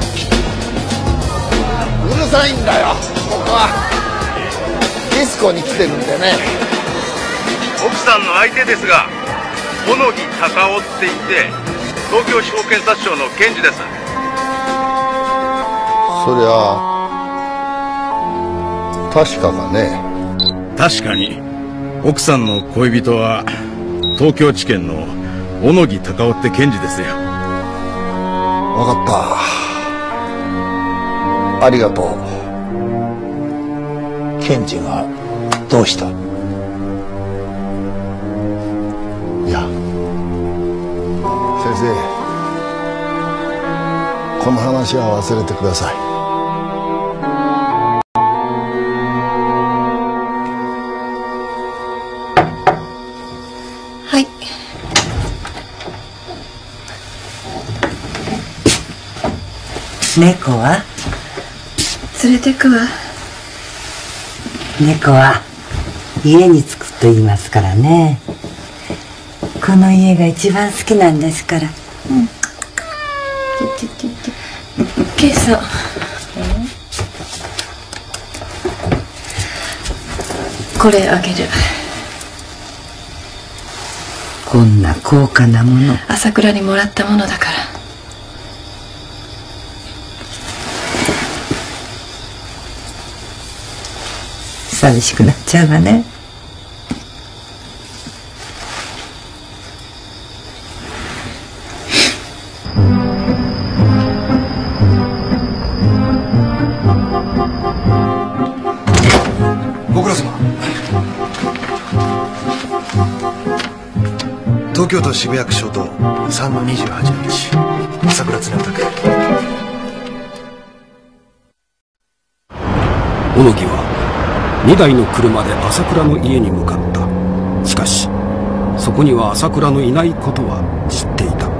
うるさいんだよ。ここはディスコに来てるんでね。 奥さんの相手ですが、小野木隆夫って言って東京地方検察庁の検事です。 そりゃ確かかね。 確かに奥さんの恋人は東京地検の小野木隆夫って検事ですよ。 分かった。ありがとう。 検事がどうした？ いや、先生、この話は忘れてください。 はい。 猫は？ 連れてくわ。 猫は家に着くと言いますからね。この家が一番好きなんですから。うん。 ケイさん。これあげる。 こんな高価なもの。 朝倉にもらったものだから。 寂しくなっちゃうわね。 ご苦労様。東京都渋谷区小東さんのにじゅうはちのいち朝倉恒夫宅。 小野木はにだいの車で朝倉の家に向かった。しかしそこには朝倉のいないことは知っていた。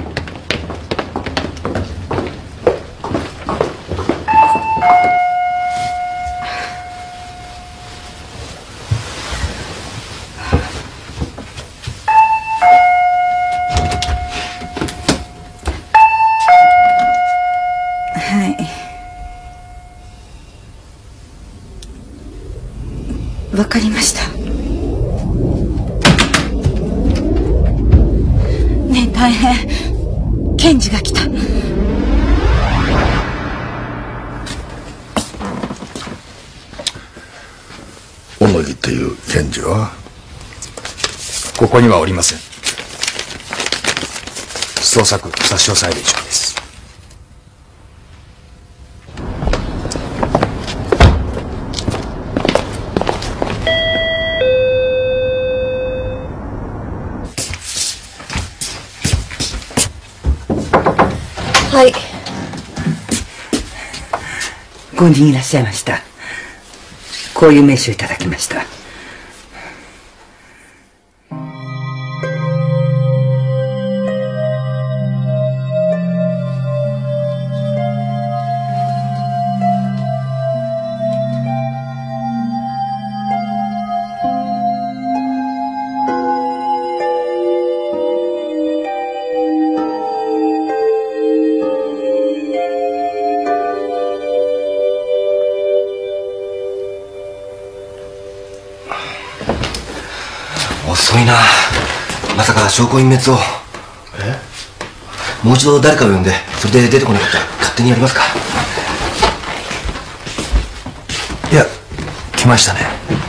はい。わかりました。ねえ、大変。検事が来た。 小野木っていう検事は？ ここにはおりません。捜索差し押さえる以上です。 はい。 ごにんいらっしゃいました。こういう名刺をいただきました。 遅いな。まさか証拠隠滅を。 え？ もう一度誰かを呼んで、それで出てこなかったら勝手にやりますか。 いや、来ましたね。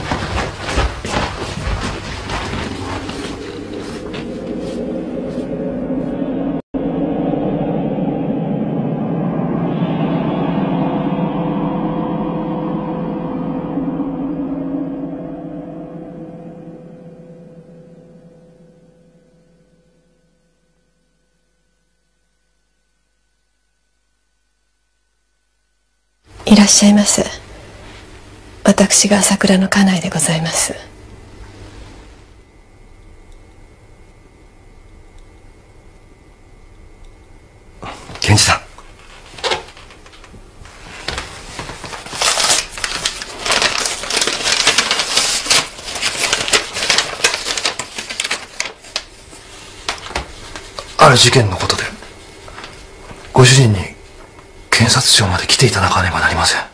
いらっしゃいませ。私が朝倉の家内でございます。 検事さん。 ある事件のことでご主人に検察庁まで来ていただかねばなりません。はい。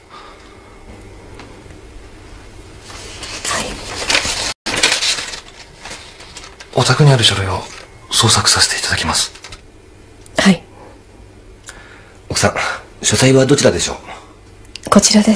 お宅にある書類を捜索させていただきます。 はい。 奥さん、書斎はどちらでしょう？ こちらです。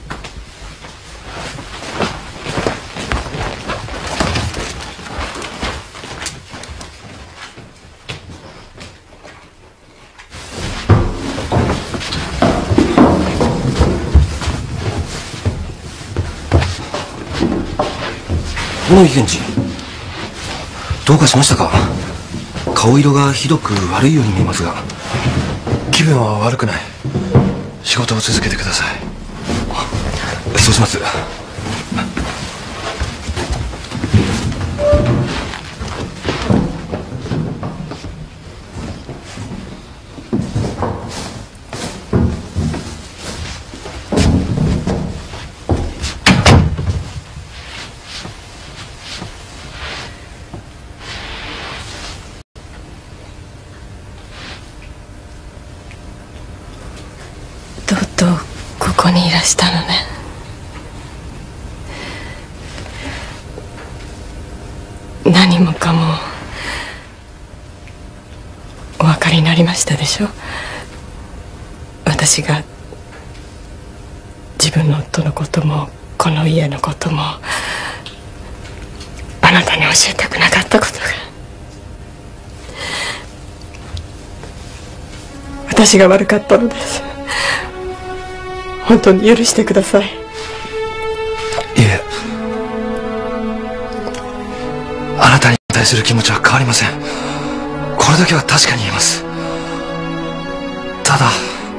小野木検事、どうかしましたか？顔色がひどく悪いように見えますが。 気分は悪くない。仕事を続けてください。 そうします。 とうとうここにいらしたのね。何もかもお分かりになりましたでしょ。私が自分の夫のこともこの家のこともあなたに教えたくなかったことが。私が悪かったのです。本当に許してください。いえ、あなたに対する気持ちは変わりません。これだけは確かに言えます。ただ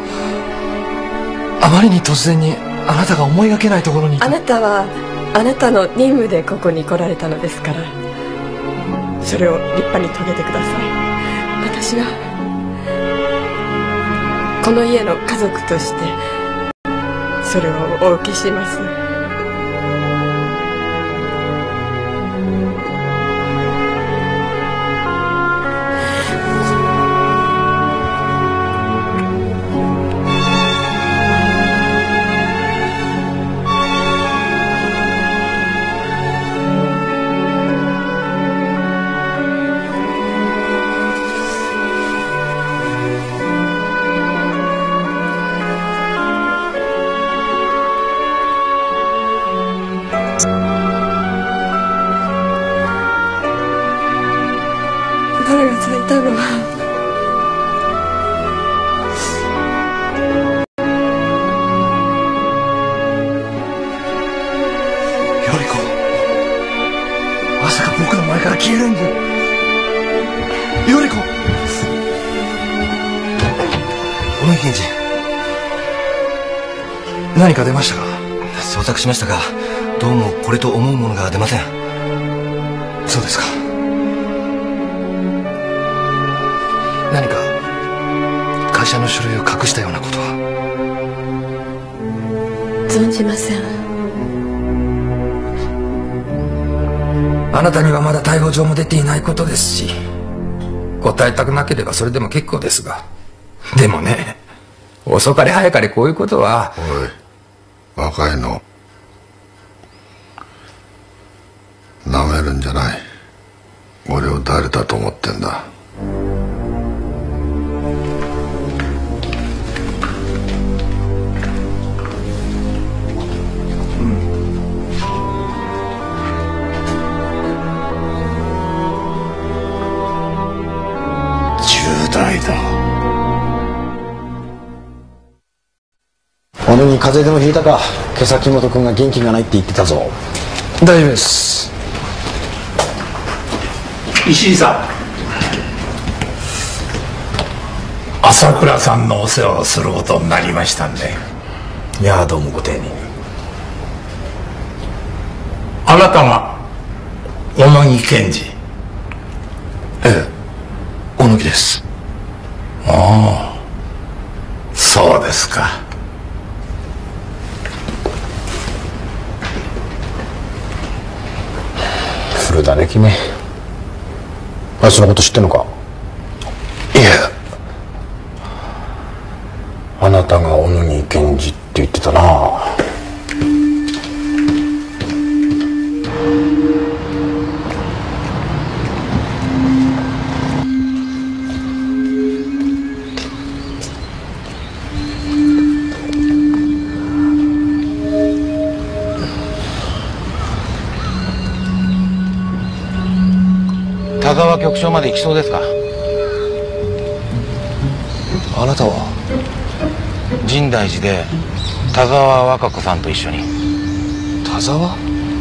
あまりに突然にあなたが思いがけないところに。 あなたはあなたの任務でここに来られたのですから、それを立派に遂げてください。私はこの家の家族としてそれをお受けします。花が咲いたのは頼子、まさか僕の前から消えるんじゃ。頼子。 小野木検事、 何か出ましたか？ 捜索しましたが、どうもこれと思うものが出ません。 そうですか。何か会社の書類を隠したようなことは？ 存じません。 あなたにはまだ逮捕状も出ていないことですし、答えたくなければそれでも結構ですが、でもね、遅かれ早かれこういうことは。 おい、若いの、なめえるんじゃない。俺を誰だと思ってんだ。 重大だ。 小野に風邪でもひいたか。今朝木本君が元気がないって言ってたぞ。 大丈夫です。 石井さん、朝倉さんのお世話をすることになりましたんで。 いやどうもご丁寧に。 あなたが小野木健二？ ええ、小野木です。 ああ、そうですか。 古だね君。あいつのこと知ってんのか？いえ、あなたが小野木健二って言ってたな。 田沢局長まで行きそうですか？ あなたは？ 深大寺で田沢和歌子さんと一緒に。 田沢？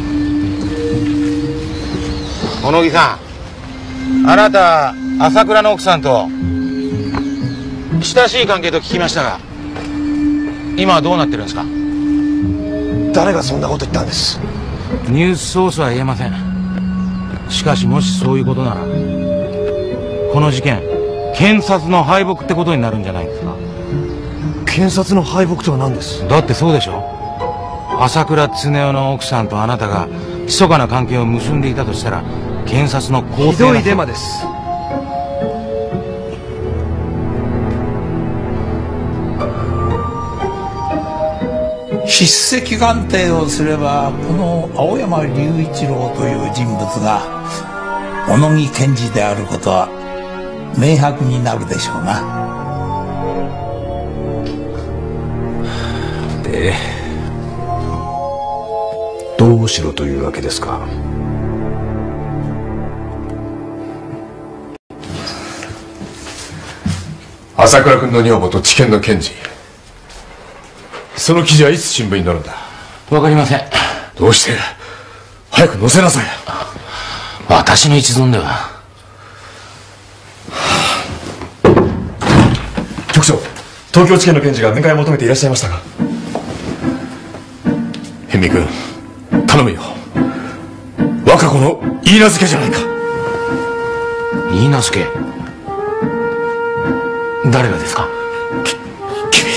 小野木さん、あなた朝倉の奥さんと親しい関係と聞きましたが、今はどうなってるんですか？ 誰がそんなこと言ったんです？ ニュースソースは言えません。しかしもしそういうことなら、この事件検察の敗北ってことになるんじゃないですか？ 検察の敗北とは何です？ だってそうでしょ。朝倉恒夫の奥さんとあなたが密かな関係を結んでいたとしたら、検察の公正な。 ひどいデマです。 筆跡鑑定をすれば、この青山隆一郎という人物が小野木健二であることは明白になるでしょうな。 で、どうしろというわけですか？ 朝倉君の女房と地検の検事、その記事はいつ新聞に載るんだ？ わかりません。 どうして？早く載せなさい。 私の一存では。 局長、東京地検の検事が面会を求めていらっしゃいましたが。 逸見君、頼むよ。和歌子の許嫁じゃないか。 許嫁？誰がですか？ 君。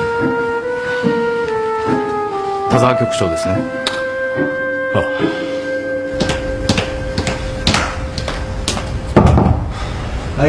田沢局長ですね。 ああ。 はい。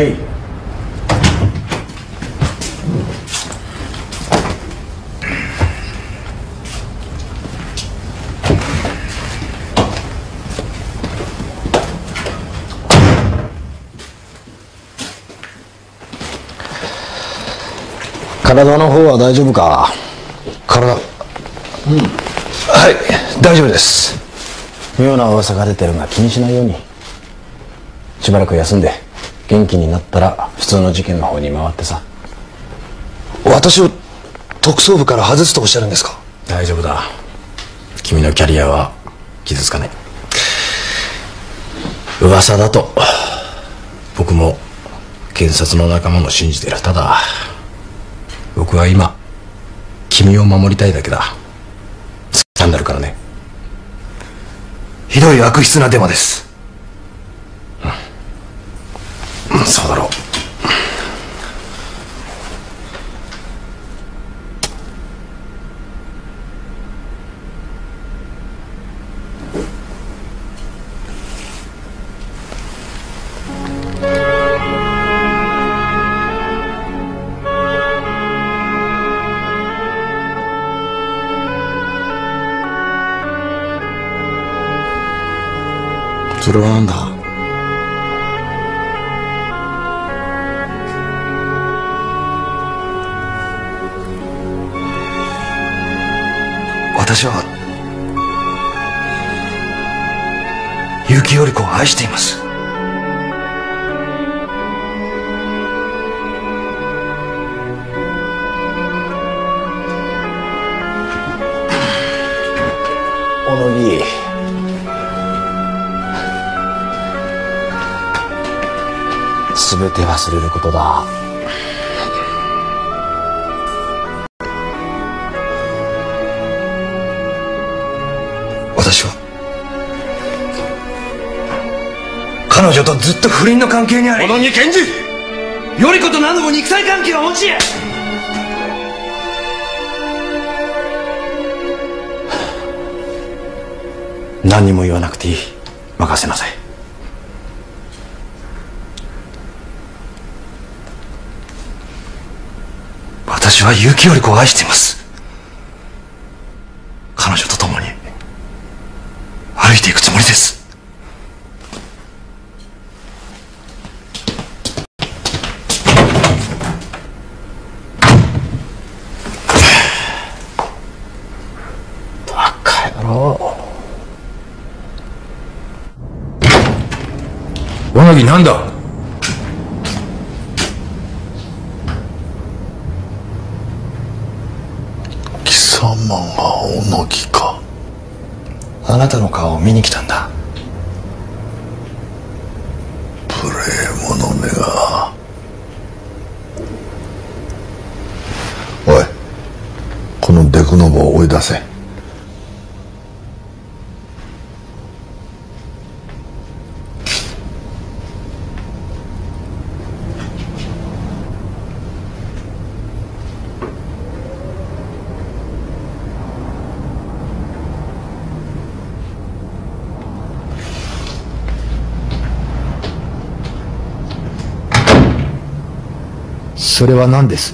体の方は大丈夫か？体、うん、はい、大丈夫です。妙な噂が出てるが気にしないように。しばらく休んで元気になったら普通の事件の方に回ってさ。私を特捜部から外すとおっしゃるんですか？大丈夫だ。君のキャリアは傷つかない。噂だと僕も検察の仲間も信じてる。ただ僕は今君を守りたいだけだ。スキャンダルからね。ひどい悪質なデマです。うん、うん、そうだろう。 それはなんだ？ 私は結城頼子を愛しています。 小野木、全て忘れることだ。 私は彼女とずっと不倫の関係にあり、 小野木検事、 頼子と何度も肉体関係を持ち、 何にも言わなくていい。任せなさい。 私は結城頼子を愛しています。彼女と共に歩いていくつもりです。 バカ野郎。 小野木、なんだ？ 貴様が小野木か。 あなたの顔を見に来たんだ。 無礼者めが。おい、このデクノボを追い出せ。 それは何です？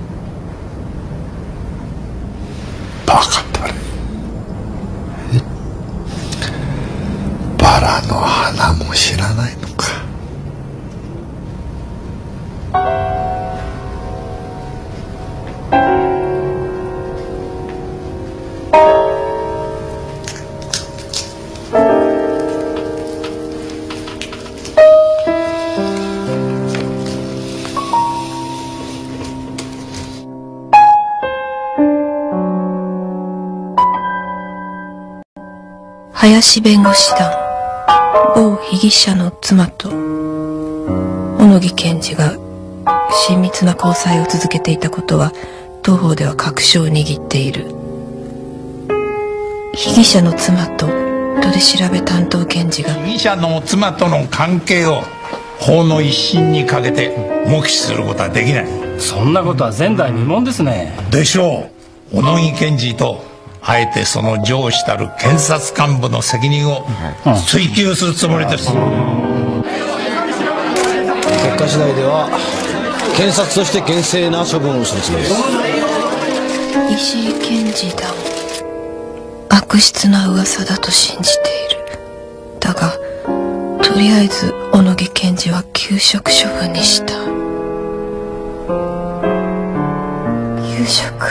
バカだれ。バラの花も知らないのか。 林弁護士団某被疑者の妻と小野木検事が親密な交際を続けていたことは当方では確証を握っている。被疑者の妻と取調べ担当検事が被疑者の妻との関係を法の一審にかけて黙秘することはできない。 そんなことは前代未聞ですね。 でしょう。小野木検事とあえてその上司たる検察幹部の責任を追及するつもりです。 結果次第では検察として厳正な処分をするつもりです。 石井検事団、悪質な噂だと信じている。だがとりあえず小野木検事は休職処分にした。休職。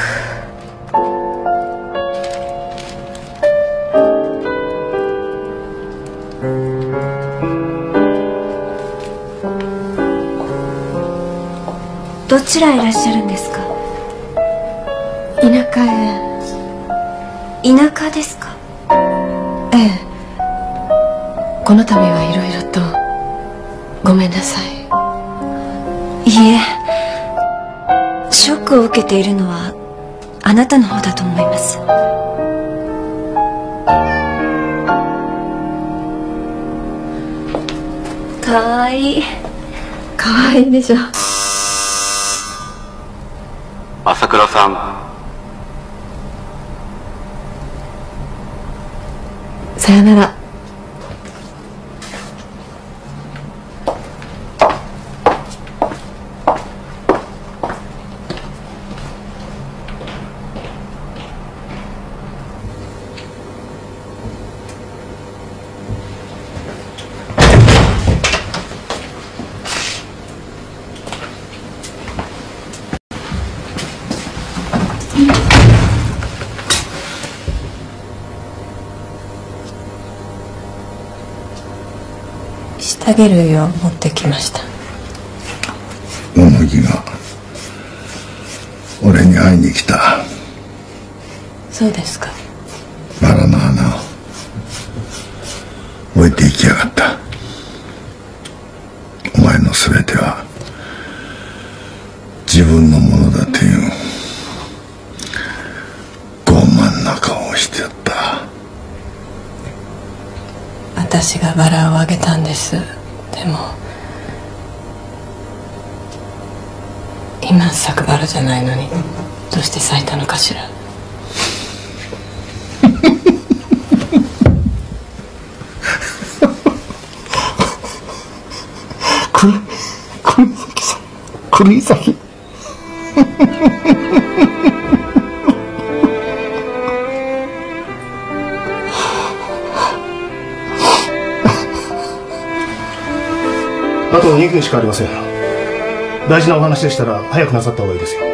どちらへいらっしゃるんですか？ 田舎へ。 田舎ですか？ ええ。この度はいろいろとごめんなさい。 いいえ、ショックを受けているのはあなたの方だと思います。かわいい。 かわいいでしょ。 朝倉さん、 さよなら。 してあげるよう持ってきました。 小野木が俺に会いに来た。 そうですか。 バラの花を置いていきやがった。お前の全ては自分のものだという傲慢な顔をしてやった。 私がバラをあげたんです。でも今咲くバラじゃないのにどうして咲いたのかしら。 国崎さん、国崎あとにふんしかありません。大事なお話でしたら早くなさった方がいいですよ。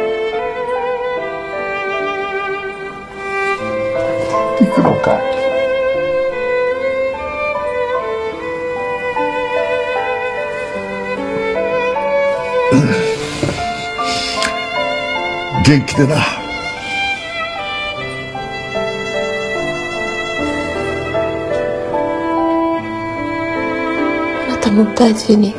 行くのか。元気でな。 あなたも大事に。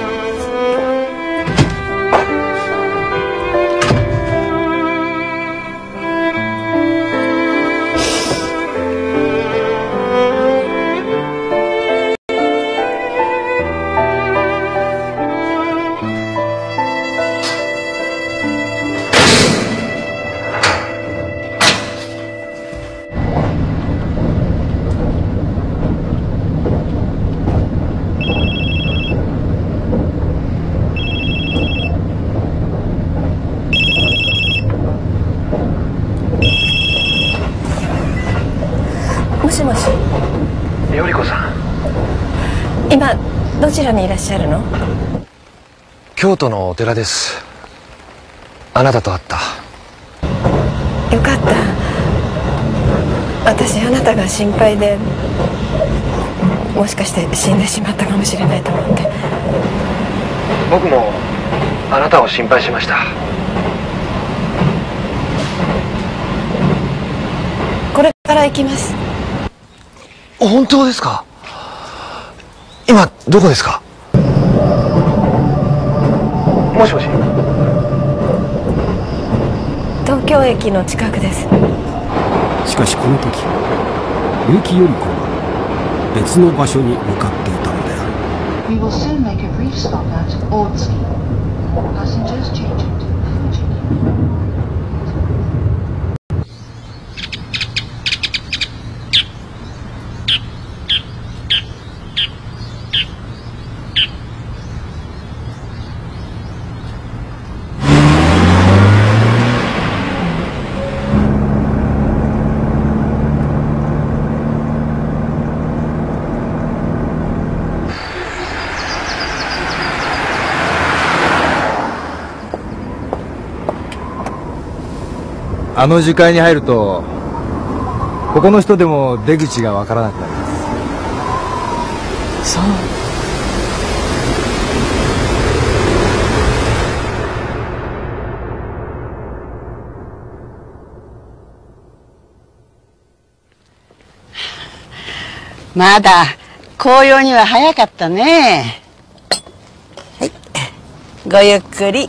もしもし。 頼子さん。 今どちらにいらっしゃるの？ 京都のお寺です。あなたと会った。 よかった。私あなたが心配で、もしかして死んでしまったかもしれないと思って。 僕もあなたを心配しました。 これから行きます。 本当ですか？今どこですか？もしもし。 東京駅の近くです。 しかしこの時結城頼子は別の場所に向かっていたのである。 We will soon make a brief stop at Aldski. Passengers changing to Fuji. あの樹海に入るとここの人でも出口がわからなくなります。 そう。 まだ紅葉には早かったね。はい、ごゆっくり。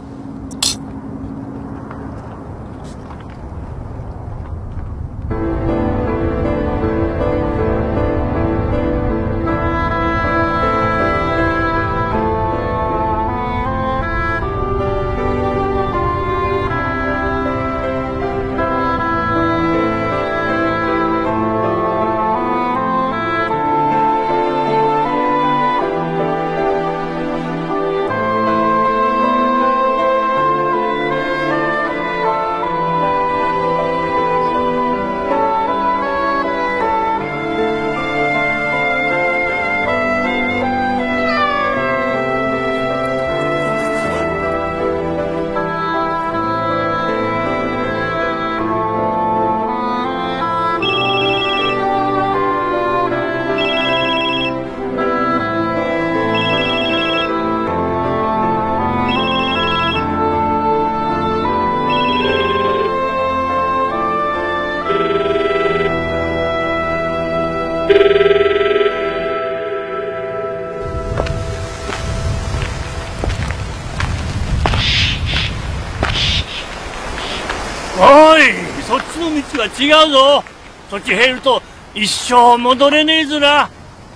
は違うぞ。土地減ると一生戻れねえずな。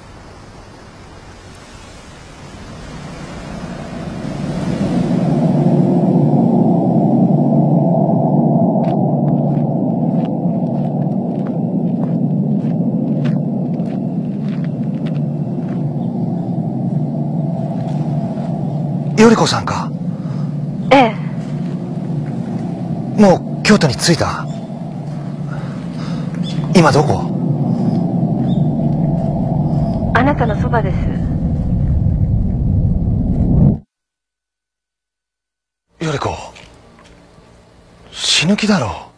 頼子さんか？ ええ。 もう京都に着いた？今どこ？ あなたのそばです。 頼子、死ぬ気だろう。